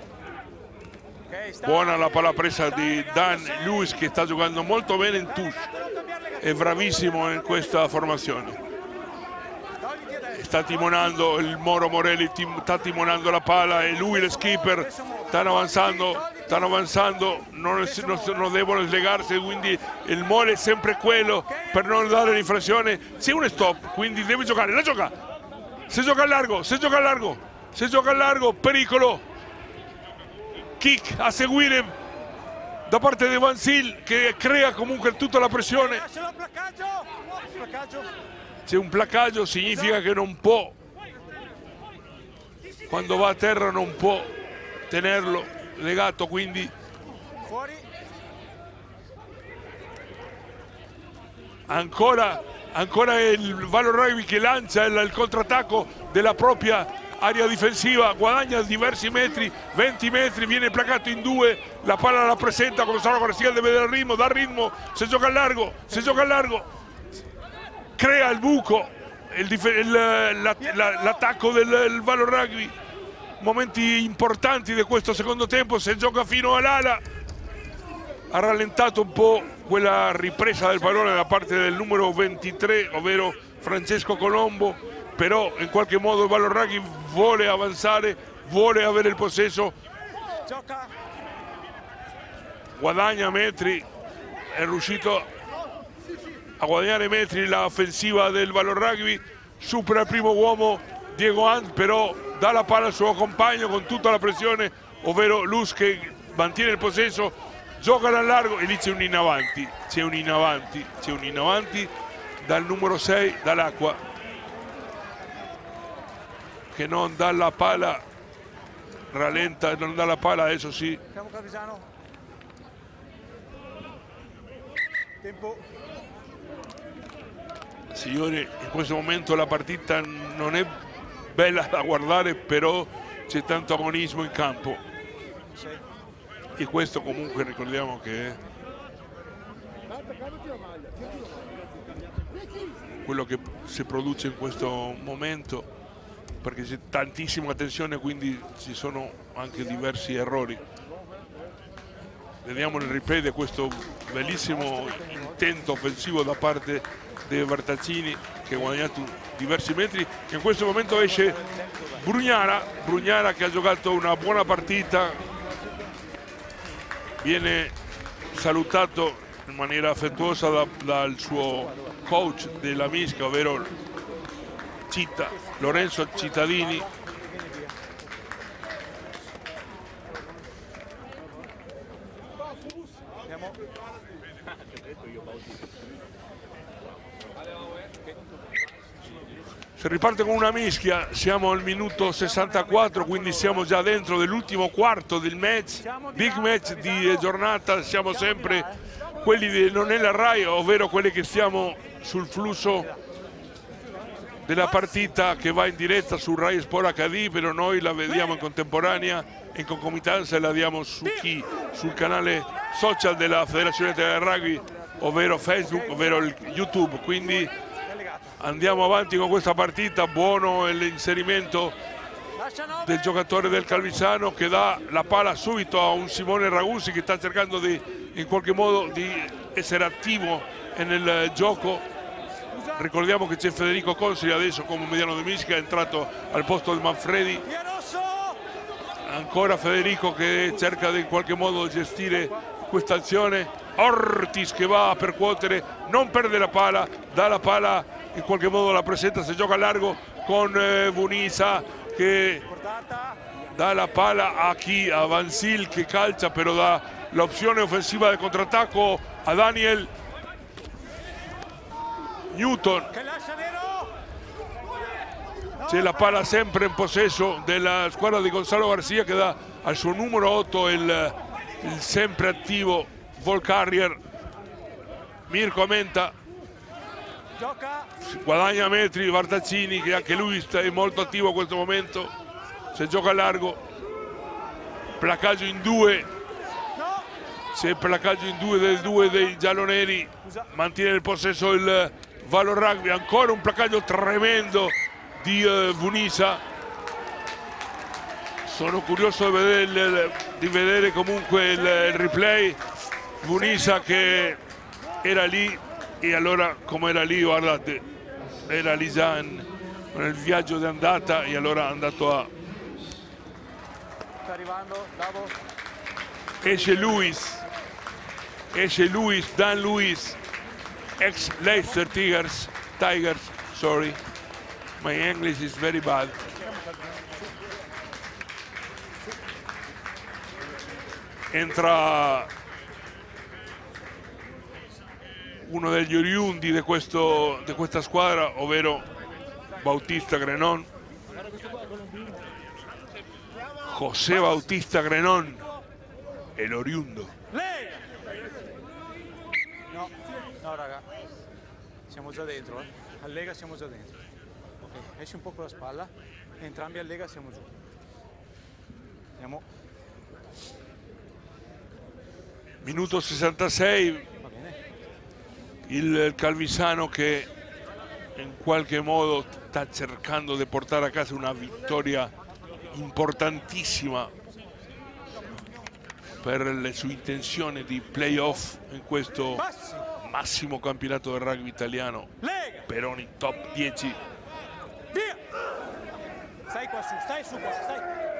Buona la palla presa di Dan Lewis, che sta giocando molto bene in touche, è bravissimo in questa formazione. Sta timonando il Moro Morelli, sta timonando la palla, e lui lo skipper stanno avanzando, non devono slegarsi, quindi il mole è sempre quello per non dare riflessione. C'è un stop, quindi deve giocare, la gioca, se gioca al largo, pericolo, kick a seguire da parte di Vansil, che crea comunque tutta la pressione. C'è un placaggio, significa che non può, quando va a terra non può tenerlo legato, quindi ancora il Valor Rugby che lancia il contrattacco della propria area difensiva, guadagna diversi metri, 20 metri, viene placato in due, la palla la presenta come Saro Garcia, deve dare ritmo, se gioca al largo, crea il buco, l'attacco del Valor Rugby. Momenti importanti di questo secondo tempo, se gioca fino all'ala. Ha rallentato un po' quella ripresa del pallone da parte del numero 23, ovvero Francesco Colombo, però in qualche modo il Valo Rugby vuole avanzare, vuole avere il possesso, guadagna metri, è riuscito a guadagnare metri l'offensiva del Valo Rugby, supera il primo uomo Diego Ant, però dà la palla al suo compagno con tutta la pressione, ovvero Luz, che mantiene il possesso, gioca dal largo e lì c'è un in avanti, c'è un in avanti dal numero 6, dall'Acqua, che non dà la palla, rallenta, non dà la palla, adesso sì. Tempo. Signori, in questo momento la partita non è bella da guardare, però c'è tanto agonismo in campo. E questo comunque ricordiamo che è quello che si produce in questo momento, perché c'è tantissima tensione, quindi ci sono anche diversi errori. Vediamo il replay di questo bellissimo intento offensivo da parte dei Vertaccini, che ha guadagnato diversi metri. In questo momento esce Brugnara che ha giocato una buona partita, viene salutato in maniera affettuosa dal suo coach della Misca, ovvero Lorenzo Cittadini. Si riparte con una mischia, siamo al minuto 64, quindi siamo già dentro dell'ultimo quarto del match, big match di giornata. Siamo sempre quelli di Non è la Rai, ovvero quelli che stiamo sul flusso della partita che va in diretta su Rai Sport HD, però noi la vediamo in contemporanea, in concomitanza, e la diamo su sul canale social della Federazione Italiana del Rugby, ovvero Facebook, ovvero il YouTube. Quindi andiamo avanti con questa partita. Buono l'inserimento del giocatore del Calvisano, che dà la palla subito a un Simone Ragusi che sta cercando in qualche modo di essere attivo nel gioco. Ricordiamo che c'è Federico Consili adesso come mediano di mischia, è entrato al posto di Manfredi. Ancora Federico che cerca in qualche modo gestire questa azione. Ortiz che va a percuotere, non perde la palla, dà la palla, in qualche modo la presenta, si gioca a largo con Vunisa che dà la palla a chi? A Vansil che calcia, però dà l'opzione offensiva del contrattacco a Daniel Newton. C'è la palla sempre in possesso della squadra di Gonzalo Garcia, che dà al suo numero 8 il sempre attivo Vol Carrier Mirko Menta. Guadagna metri Vertaccini, che anche lui è molto attivo in questo momento, si gioca a largo, placaggio in due, c'è il placaggio in due dei gialloneri, mantiene il possesso il Valo Rugby. Ancora un placaggio tremendo di Vunisa. Sono curioso di vedere comunque il replay. Vunisa che era lì, e allora come era lì, guardate, era lì già nel viaggio di andata, e allora è andato a... Sta arrivando, bravo. Esce Lewis, Dan Lewis, ex Leicester Tigers, sorry, my English is very bad. Entra uno degli oriundi di questa squadra, ovvero Bautista Grenon, José Bautista Grenon, è l'oriundo. No raga, siamo già dentro, a Lega siamo già dentro. Ok, esci un po' con la spalla, entrambi a Lega siamo giù. Andiamo. Minuto 66, il Calvisano che in qualche modo sta cercando di portare a casa una vittoria importantissima per le sue intenzioni di playoff in questo massimo campionato del rugby italiano Peroni top 10. Via! Stai qua su, stai su qua, stai.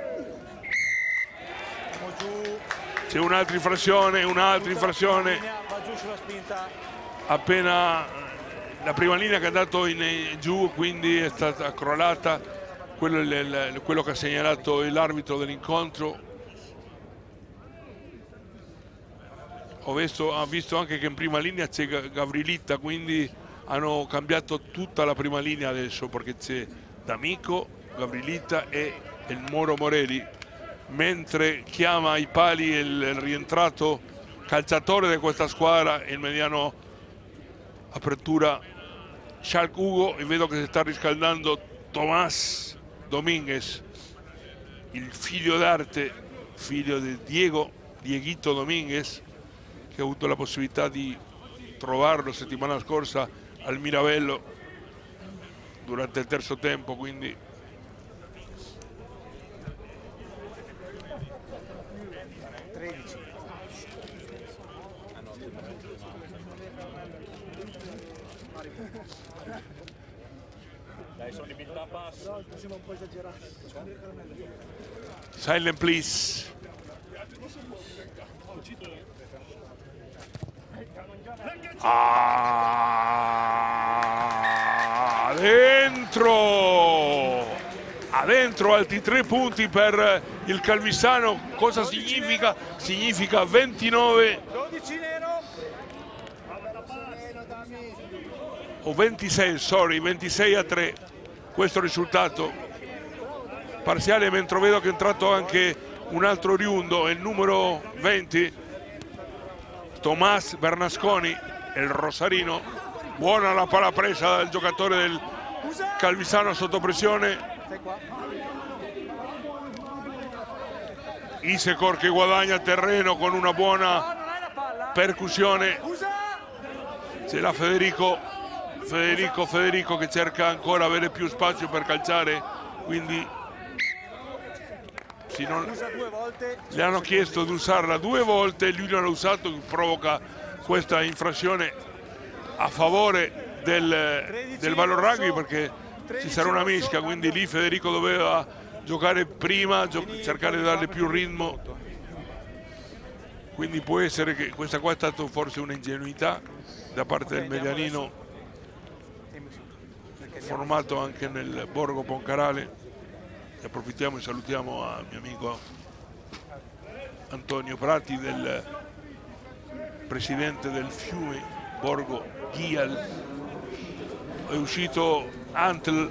Andiamo giù. C'è un'altra infrazione, Va giù sulla spinta. Appena la prima linea che è andato giù, quindi è stata crollata. Quello che ha segnalato l'arbitro dell'incontro. Ha visto anche che in prima linea c'è Gavrilita, quindi hanno cambiato tutta la prima linea adesso, perché c'è D'Amico, Gavrilita e il Moro Morelli, mentre chiama ai pali il rientrato calciatore di questa squadra, il mediano apertura Shark Hugo, e vedo che si sta riscaldando Tomás Domínguez, il figlio d'arte, figlio di Dieguito Domínguez, che ho avuto la possibilità di trovarlo settimana scorsa al Mirabello durante il terzo tempo, quindi Dai, sono in abilità passo. Siamo un po' esagerati. silent please. Dentro altri 3 punti per il Calvisano. Cosa significa? Significa 29 o 26-3 questo risultato parziale, mentre vedo che è entrato anche un altro oriundo, il numero 20 Tomás Bernasconi, il rosarino. Buona la palla presa dal giocatore del Calvisano sotto pressione. Isecor che guadagna terreno con una buona percussione. C'è la Federico che cerca ancora avere più spazio per calciare, quindi le hanno chiesto di usarla 2 volte, lui non l'ha usato, provoca questa infrazione a favore del Valor Rugby, perché ci sarà una mischia, quindi lì Federico doveva giocare prima, cercare di darle più ritmo, quindi può essere che questa qua è stata forse un'ingenuità da parte del medianino, formato anche nel Borgo Poncarale. E approfittiamo e salutiamo al mio amico Antonio Prati, del presidente del Fiume Borgo Ghial. È uscito Antel,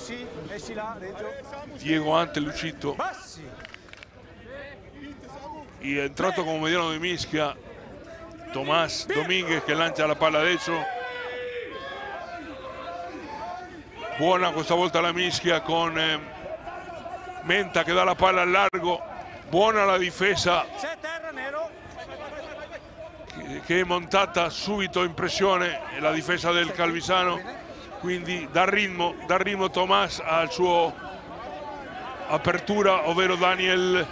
Diego Antel è uscito, è entrato come mediano di mischia Tomás Domínguez, che lancia la palla adesso. Buona questa volta la mischia con Menta che dà la palla al largo. Buona la difesa che è montata subito in pressione, la difesa del Calvisano, quindi dà ritmo Tomás al suo apertura, ovvero Daniel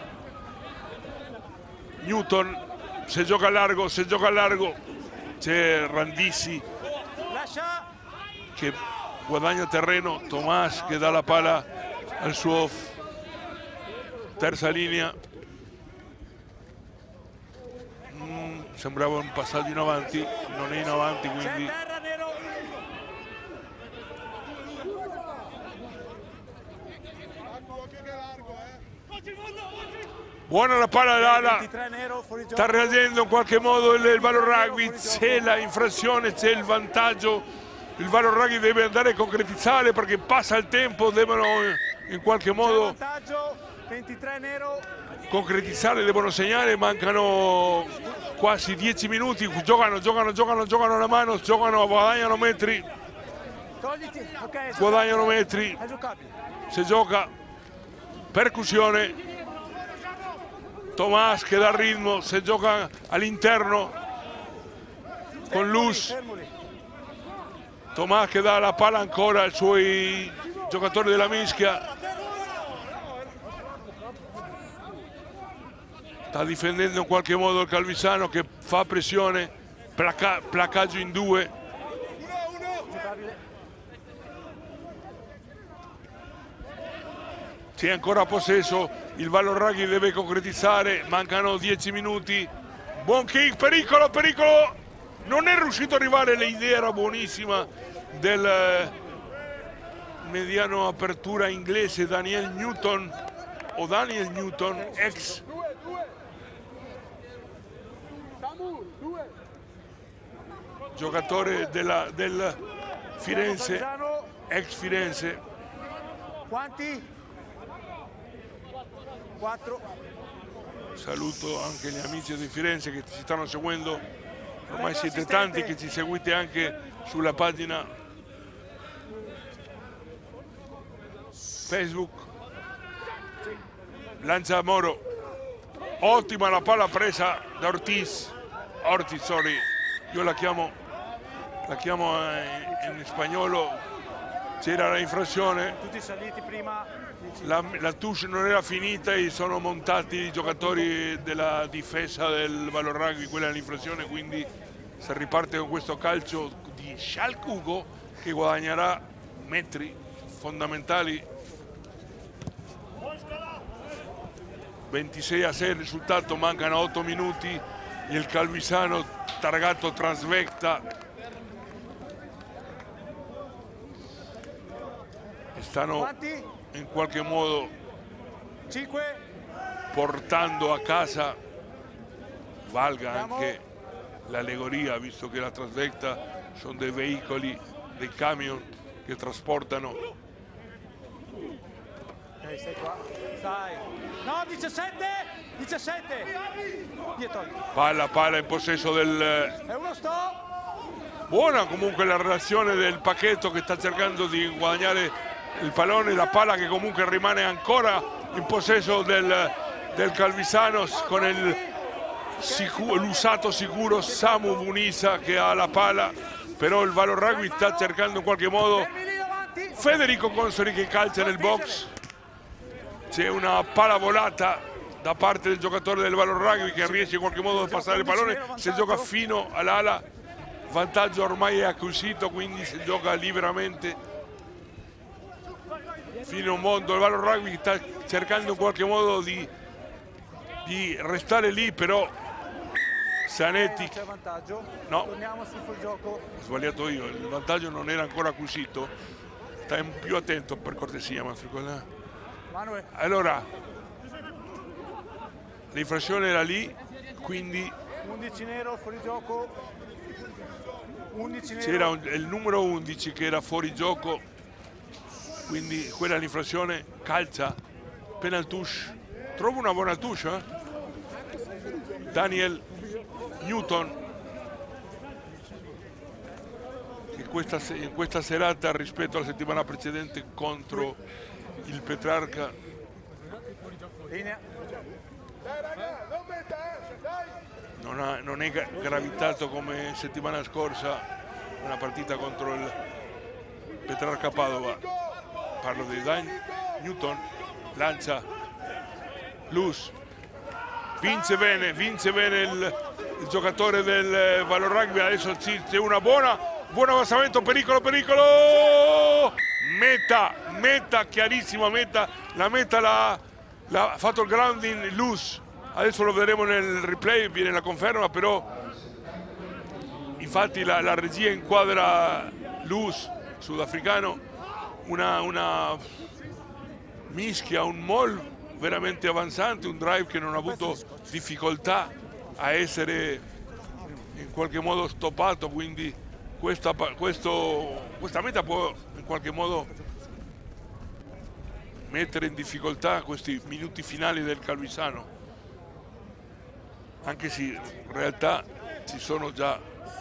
Newton. Se gioca a largo c'è Randisi che guadagna terreno, Tomás che dà la palla al suo terza linea. Sembrava un passaggio in avanti, non è in avanti, quindi buona la palla d'ala, sta reagendo in qualche modo il Valor Rugby, c'è la infrazione, c'è il vantaggio, il Valor Rugby deve andare a concretizzare perché passa il tempo, devono in qualche modo concretizzare, devono segnare, mancano quasi 10 minuti, giocano la mano, guadagnano metri, si gioca, percussione, Tomás che dà il ritmo, si gioca all'interno con Luz, Tomás che dà la palla ancora ai suoi giocatori della mischia, sta difendendo in qualche modo il Calvisano che fa pressione, placaggio in 2, c'è ancora possesso, il Valloraghi deve concretizzare, mancano 10 minuti, buon kick, pericolo, pericolo, non è riuscito ad arrivare, l'idea era buonissima del mediano apertura inglese Daniel Newton, ex giocatore del Firenze, ex Firenze. Quanti? 4. Saluto anche gli amici di Firenze che ci stanno seguendo, ormai siete tanti che ci seguite anche sulla pagina Facebook. Lancia Moro, ottima la palla presa da Ortiz, sorry, io la chiamo in spagnolo, c'era la infrazione, Tutti saliti prima. la touche non era finita e sono montati i giocatori della difesa del Valloraghi, quella è l'infrazione, quindi si riparte con questo calcio di Schalke Ugo che guadagnerà metri fondamentali. 26-6 il risultato, mancano 8 minuti, il Calvisano targato Trasvecta e stanno in qualche modo 5. portando a casa, valga anche l'allegoria, visto che la Trasvecta sono dei veicoli, dei camion che trasportano. Stai qua. Stai. No, 17. Dietro. Palla in possesso del... È uno stop. Buona comunque la relazione del Pacchetto che sta cercando di guadagnare il pallone, la palla che comunque rimane ancora in possesso del Calvisano con l'usato sicuro Samu Munisa che ha la palla, però il Valloraghi sta cercando in qualche modo Federico Consoli che calcia nel box. C'è una palla volata da parte del giocatore del Valloraghi che riesce in qualche modo a passare il pallone, si gioca fino all'ala, vantaggio ormai è acquisito, quindi si gioca liberamente fino a un mondo. Il Valloraghi sta cercando in qualche modo di restare lì, però Zanetti C'è vantaggio. no, Torniamo sul fuorigioco. ho sbagliato io, il vantaggio non era ancora acquisito, stai più attento per cortesia Manfred. Manuel. Allora, l'infrazione era lì, quindi 11 nero, fuorigioco. 11 nero. c'era il numero 11 che era fuori gioco, quindi quella è l'infrazione, calcia, penal touche, trovo una buona touche, Daniel Newton, che in questa serata rispetto alla settimana precedente contro il Petrarca Linea. non è gravitato come settimana scorsa una partita contro il Petrarca Padova. Parlo di Dan Newton, lancia Luz, vince bene il giocatore del Valloraghi. Adesso c'è una buon avanzamento, pericolo, meta, chiarissima meta, la meta l'ha fatto il grounding Luz, adesso lo vedremo nel replay, viene la conferma, però infatti la regia inquadra Luz, sudafricano, una mischia, un maul veramente avanzante, un drive che non ha avuto difficoltà a essere in qualche modo stoppato, quindi questa meta può in qualche modo mettere in difficoltà questi minuti finali del Calvisano, anche se in realtà ci sono già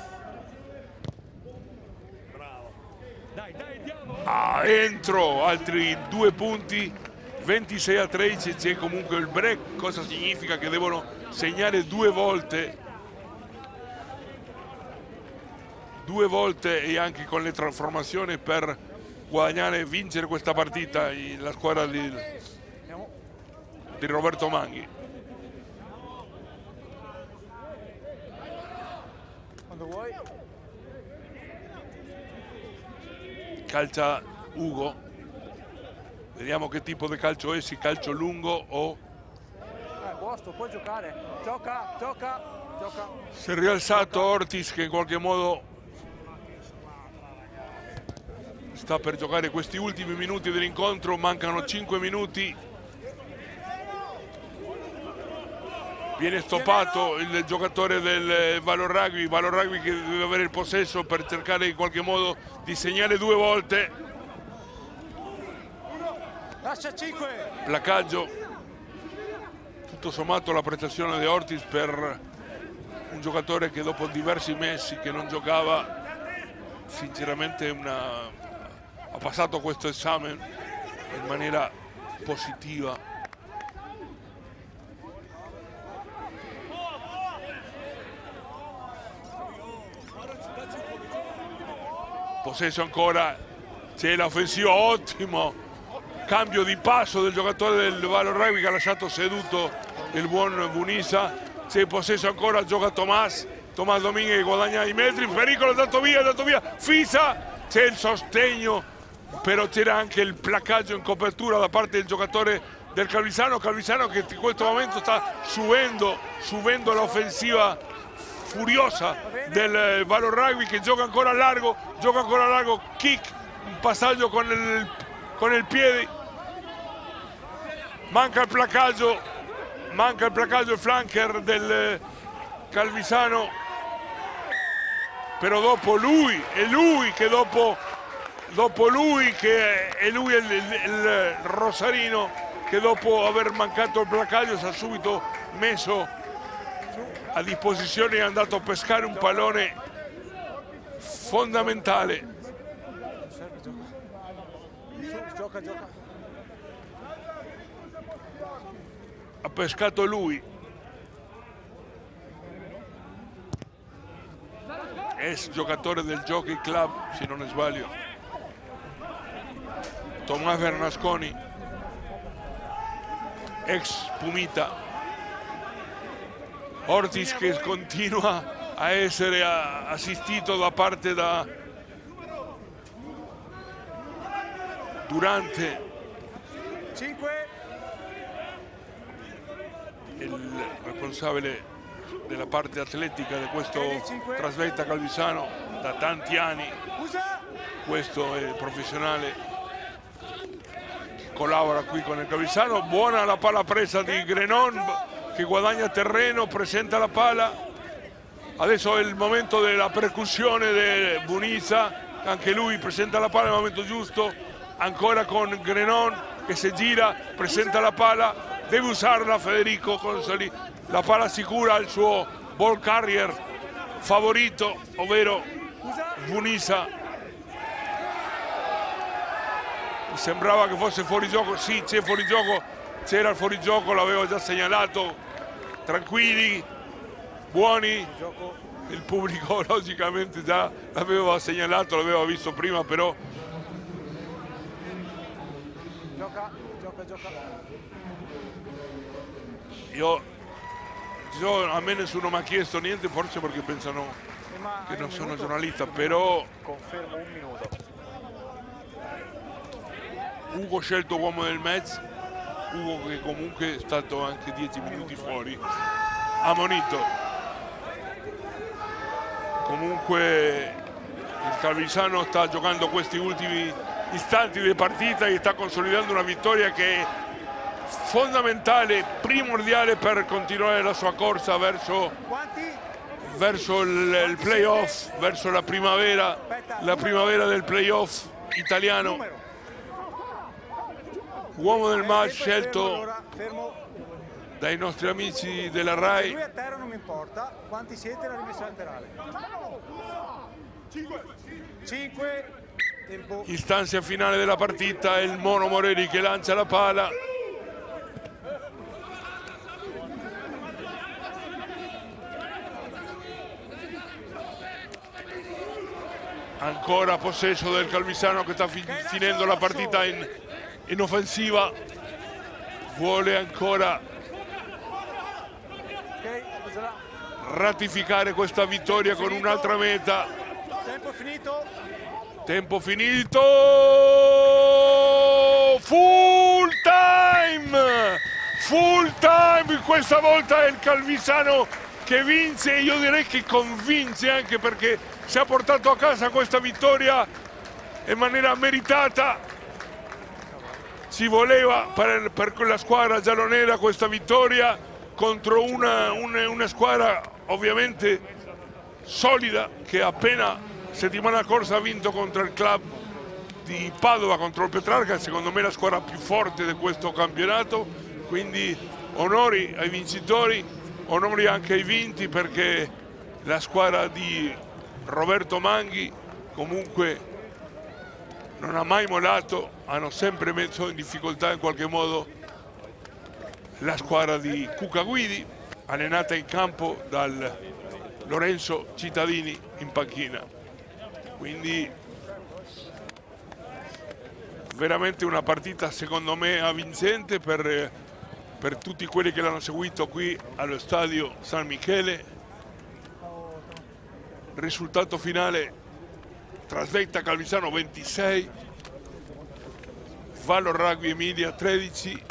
entro altri 2 punti, 26-13, c'è comunque il break. Cosa significa? Che devono segnare due volte e anche con le trasformazioni per guadagnare e vincere questa partita la squadra di Roberto Manghi. Quando vuoi. Calcia Ugo, Vediamo che tipo di calcio è, se calcio lungo o... Posto, puoi giocare. Gioca, gioca, gioca. Si è rialzato Ortiz, che in qualche modo sta per giocare questi ultimi minuti dell'incontro. Mancano 5 minuti. Viene stoppato il giocatore del Valor Rugby che deve avere il possesso per cercare in qualche modo di segnare 2 volte. Lascia 5. Placaggio. Tutto sommato la prestazione di Ortiz per un giocatore che dopo diversi mesi che non giocava, sinceramente ha passato questo esame in maniera positiva. Possesso ancora, c'è l'offensiva, ottimo cambio di passo del giocatore del Valor Rugby che ha lasciato seduto il buon Bunisa. C'è possesso ancora, gioca Tomás Domínguez che guadagna i metri, pericolo, dato via, Fisa, c'è il sostegno, però c'era anche il placaggio in copertura da parte del giocatore del Calvisano che in questo momento sta subendo l'offensiva furiosa del Valor Rugby, che gioca ancora a largo, kick, un passaggio con il piede, manca il placaggio, il flanker del Calvisano, però dopo lui è il rosarino che dopo aver mancato il placaggio si è subito messo a disposizione e è andato a pescare un pallone fondamentale. Gioca. Ha pescato lui. Ex giocatore del Jockey Club, se non sbaglio, Tomás Bernasconi, ex Pumita. Ortiz che continua a essere assistito da parte da Durante. 5. Il responsabile della parte atletica di questo Trasvetta Calvisano da tanti anni, questo è il professionale che collabora qui con il Calvisano. Buona la palla presa di Grenon che guadagna terreno, presenta la palla. Adesso è il momento della percussione di Bunisa, anche lui presenta la palla nel momento giusto, ancora con Grenon che si gira, presenta la palla, deve usarla Federico Consoli, la palla sicura al suo ball carrier favorito, ovvero Bunisa. Mi sembrava che fosse fuori gioco, sì, c'è fuori gioco, c'era il fuorigioco, l'avevo già segnalato. Tranquilli, buoni, il pubblico logicamente già l'aveva segnalato, l'aveva visto prima, però Gioca. A me nessuno mi ha chiesto niente, forse perché pensano che non sono giornalista, però confermo un minuto. Ugo scelto uomo del match, Ugo che comunque è stato anche 10 minuti fuori, ammonito. Comunque il Calvisano sta giocando questi ultimi istanti di partita e sta consolidando una vittoria che è fondamentale, primordiale per continuare la sua corsa verso il playoff, verso la primavera del playoff italiano. Uomo del match scelto dai nostri amici della RAI. Lui a terra non mi importa, quanti siete la rimessa laterale? 5. Tempo. Istanza finale della partita, il Mono Morelli che lancia la pala. Ancora possesso del Calvisano che sta finendo la partita in offensiva, vuole ancora ratificare questa vittoria con un'altra meta. Tempo finito. Tempo finito, full time! Full time, questa volta è il Calvisano che vince, io direi che convince, anche perché si è portato a casa questa vittoria in maniera meritata. Ci voleva per quella squadra giallonera questa vittoria contro una squadra ovviamente solida, che appena settimana scorsa ha vinto contro il club di Padova, contro il Petrarca, secondo me la squadra più forte di questo campionato. Quindi onori ai vincitori, onori anche ai vinti, perché la squadra di Roberto Manghi comunque non ha mai mollato, hanno sempre messo in difficoltà in qualche modo la squadra di Cuca Guidi, allenata in campo dal Lorenzo Cittadini in panchina. Quindi veramente una partita secondo me avvincente per tutti quelli che l'hanno seguito qui allo stadio San Michele. Risultato finale: Trasvetta Calvisano 26, Valor Rugby Emilia 13.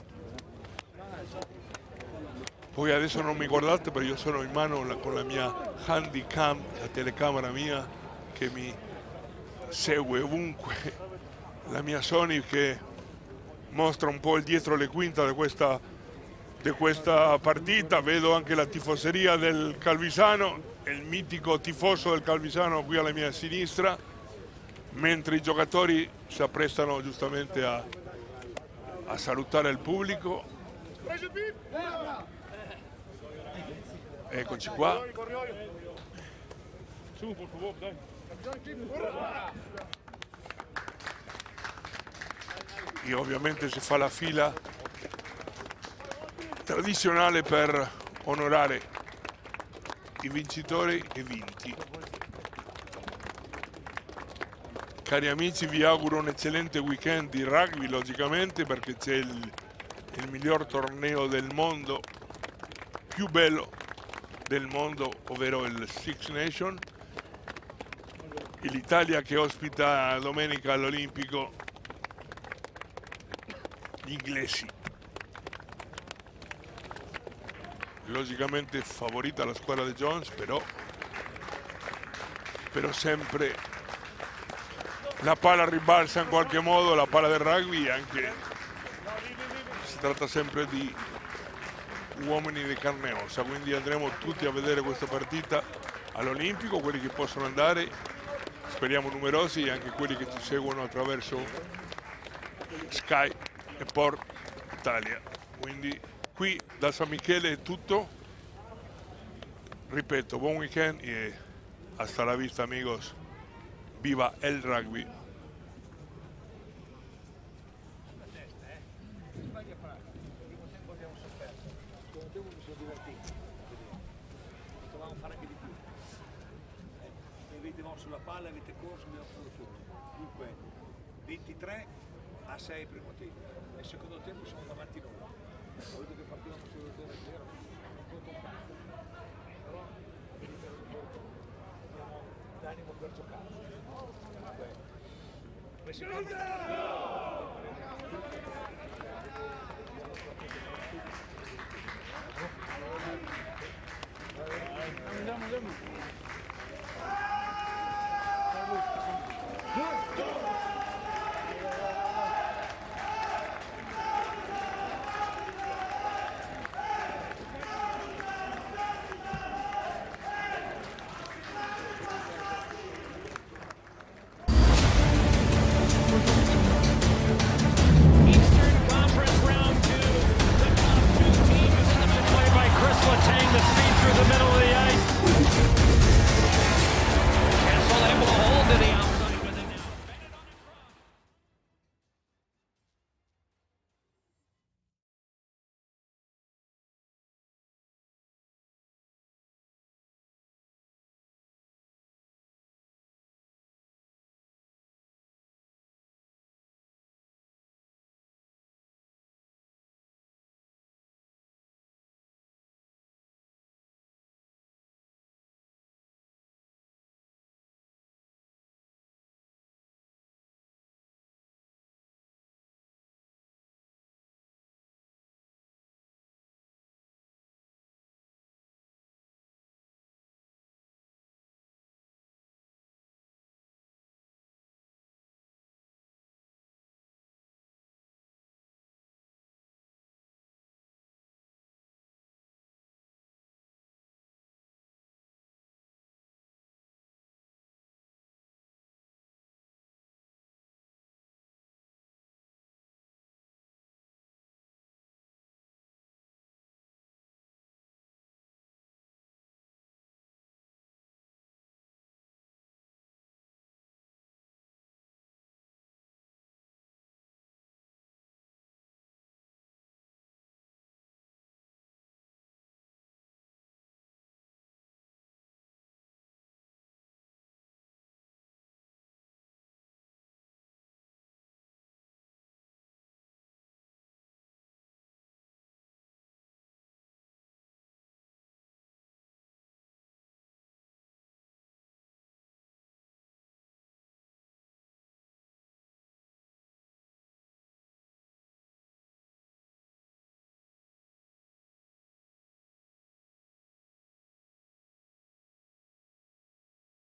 Poi adesso non mi guardate perché io sono in mano con la mia handycam, la telecamera mia che mi segue ovunque, la mia Sony che mostra un po' il dietro le quinte di questa partita. Vedo anche la tifoseria del Calvisano, il mitico tifoso del Calvisano qui alla mia sinistra, mentre i giocatori si apprestano giustamente a salutare il pubblico. Eccoci qua. E ovviamente si fa la fila tradizionale per onorare i vincitori e vinti. Cari amici, vi auguro un eccellente weekend di rugby, logicamente, perché c'è il miglior torneo del mondo, più bello del mondo, ovvero il Six Nations. L'Italia che ospita domenica all'Olimpico gli inglesi. Logicamente favorita la squadra di Jones, però sempre la palla ribalza in qualche modo, la palla del rugby, anche si tratta sempre di uomini di carne e ossa. Quindi andremo tutti a vedere questa partita all'Olimpico, quelli che possono andare, speriamo numerosi, e anche quelli che ci seguono attraverso Sky e Sport Italia. Quindi qui da San Michele è tutto, ripeto, buon weekend e hasta la vista amigos, viva el rugby. Avete mosso la palla, avete corso, abbiamo fortuna. Dunque 23 a 6 primo tempo, nel secondo tempo siamo davanti noi. Ho detto che partivamo solo 0-0, non conto un cazzo. Però abbiamo l'animo per giocare. Andiamo.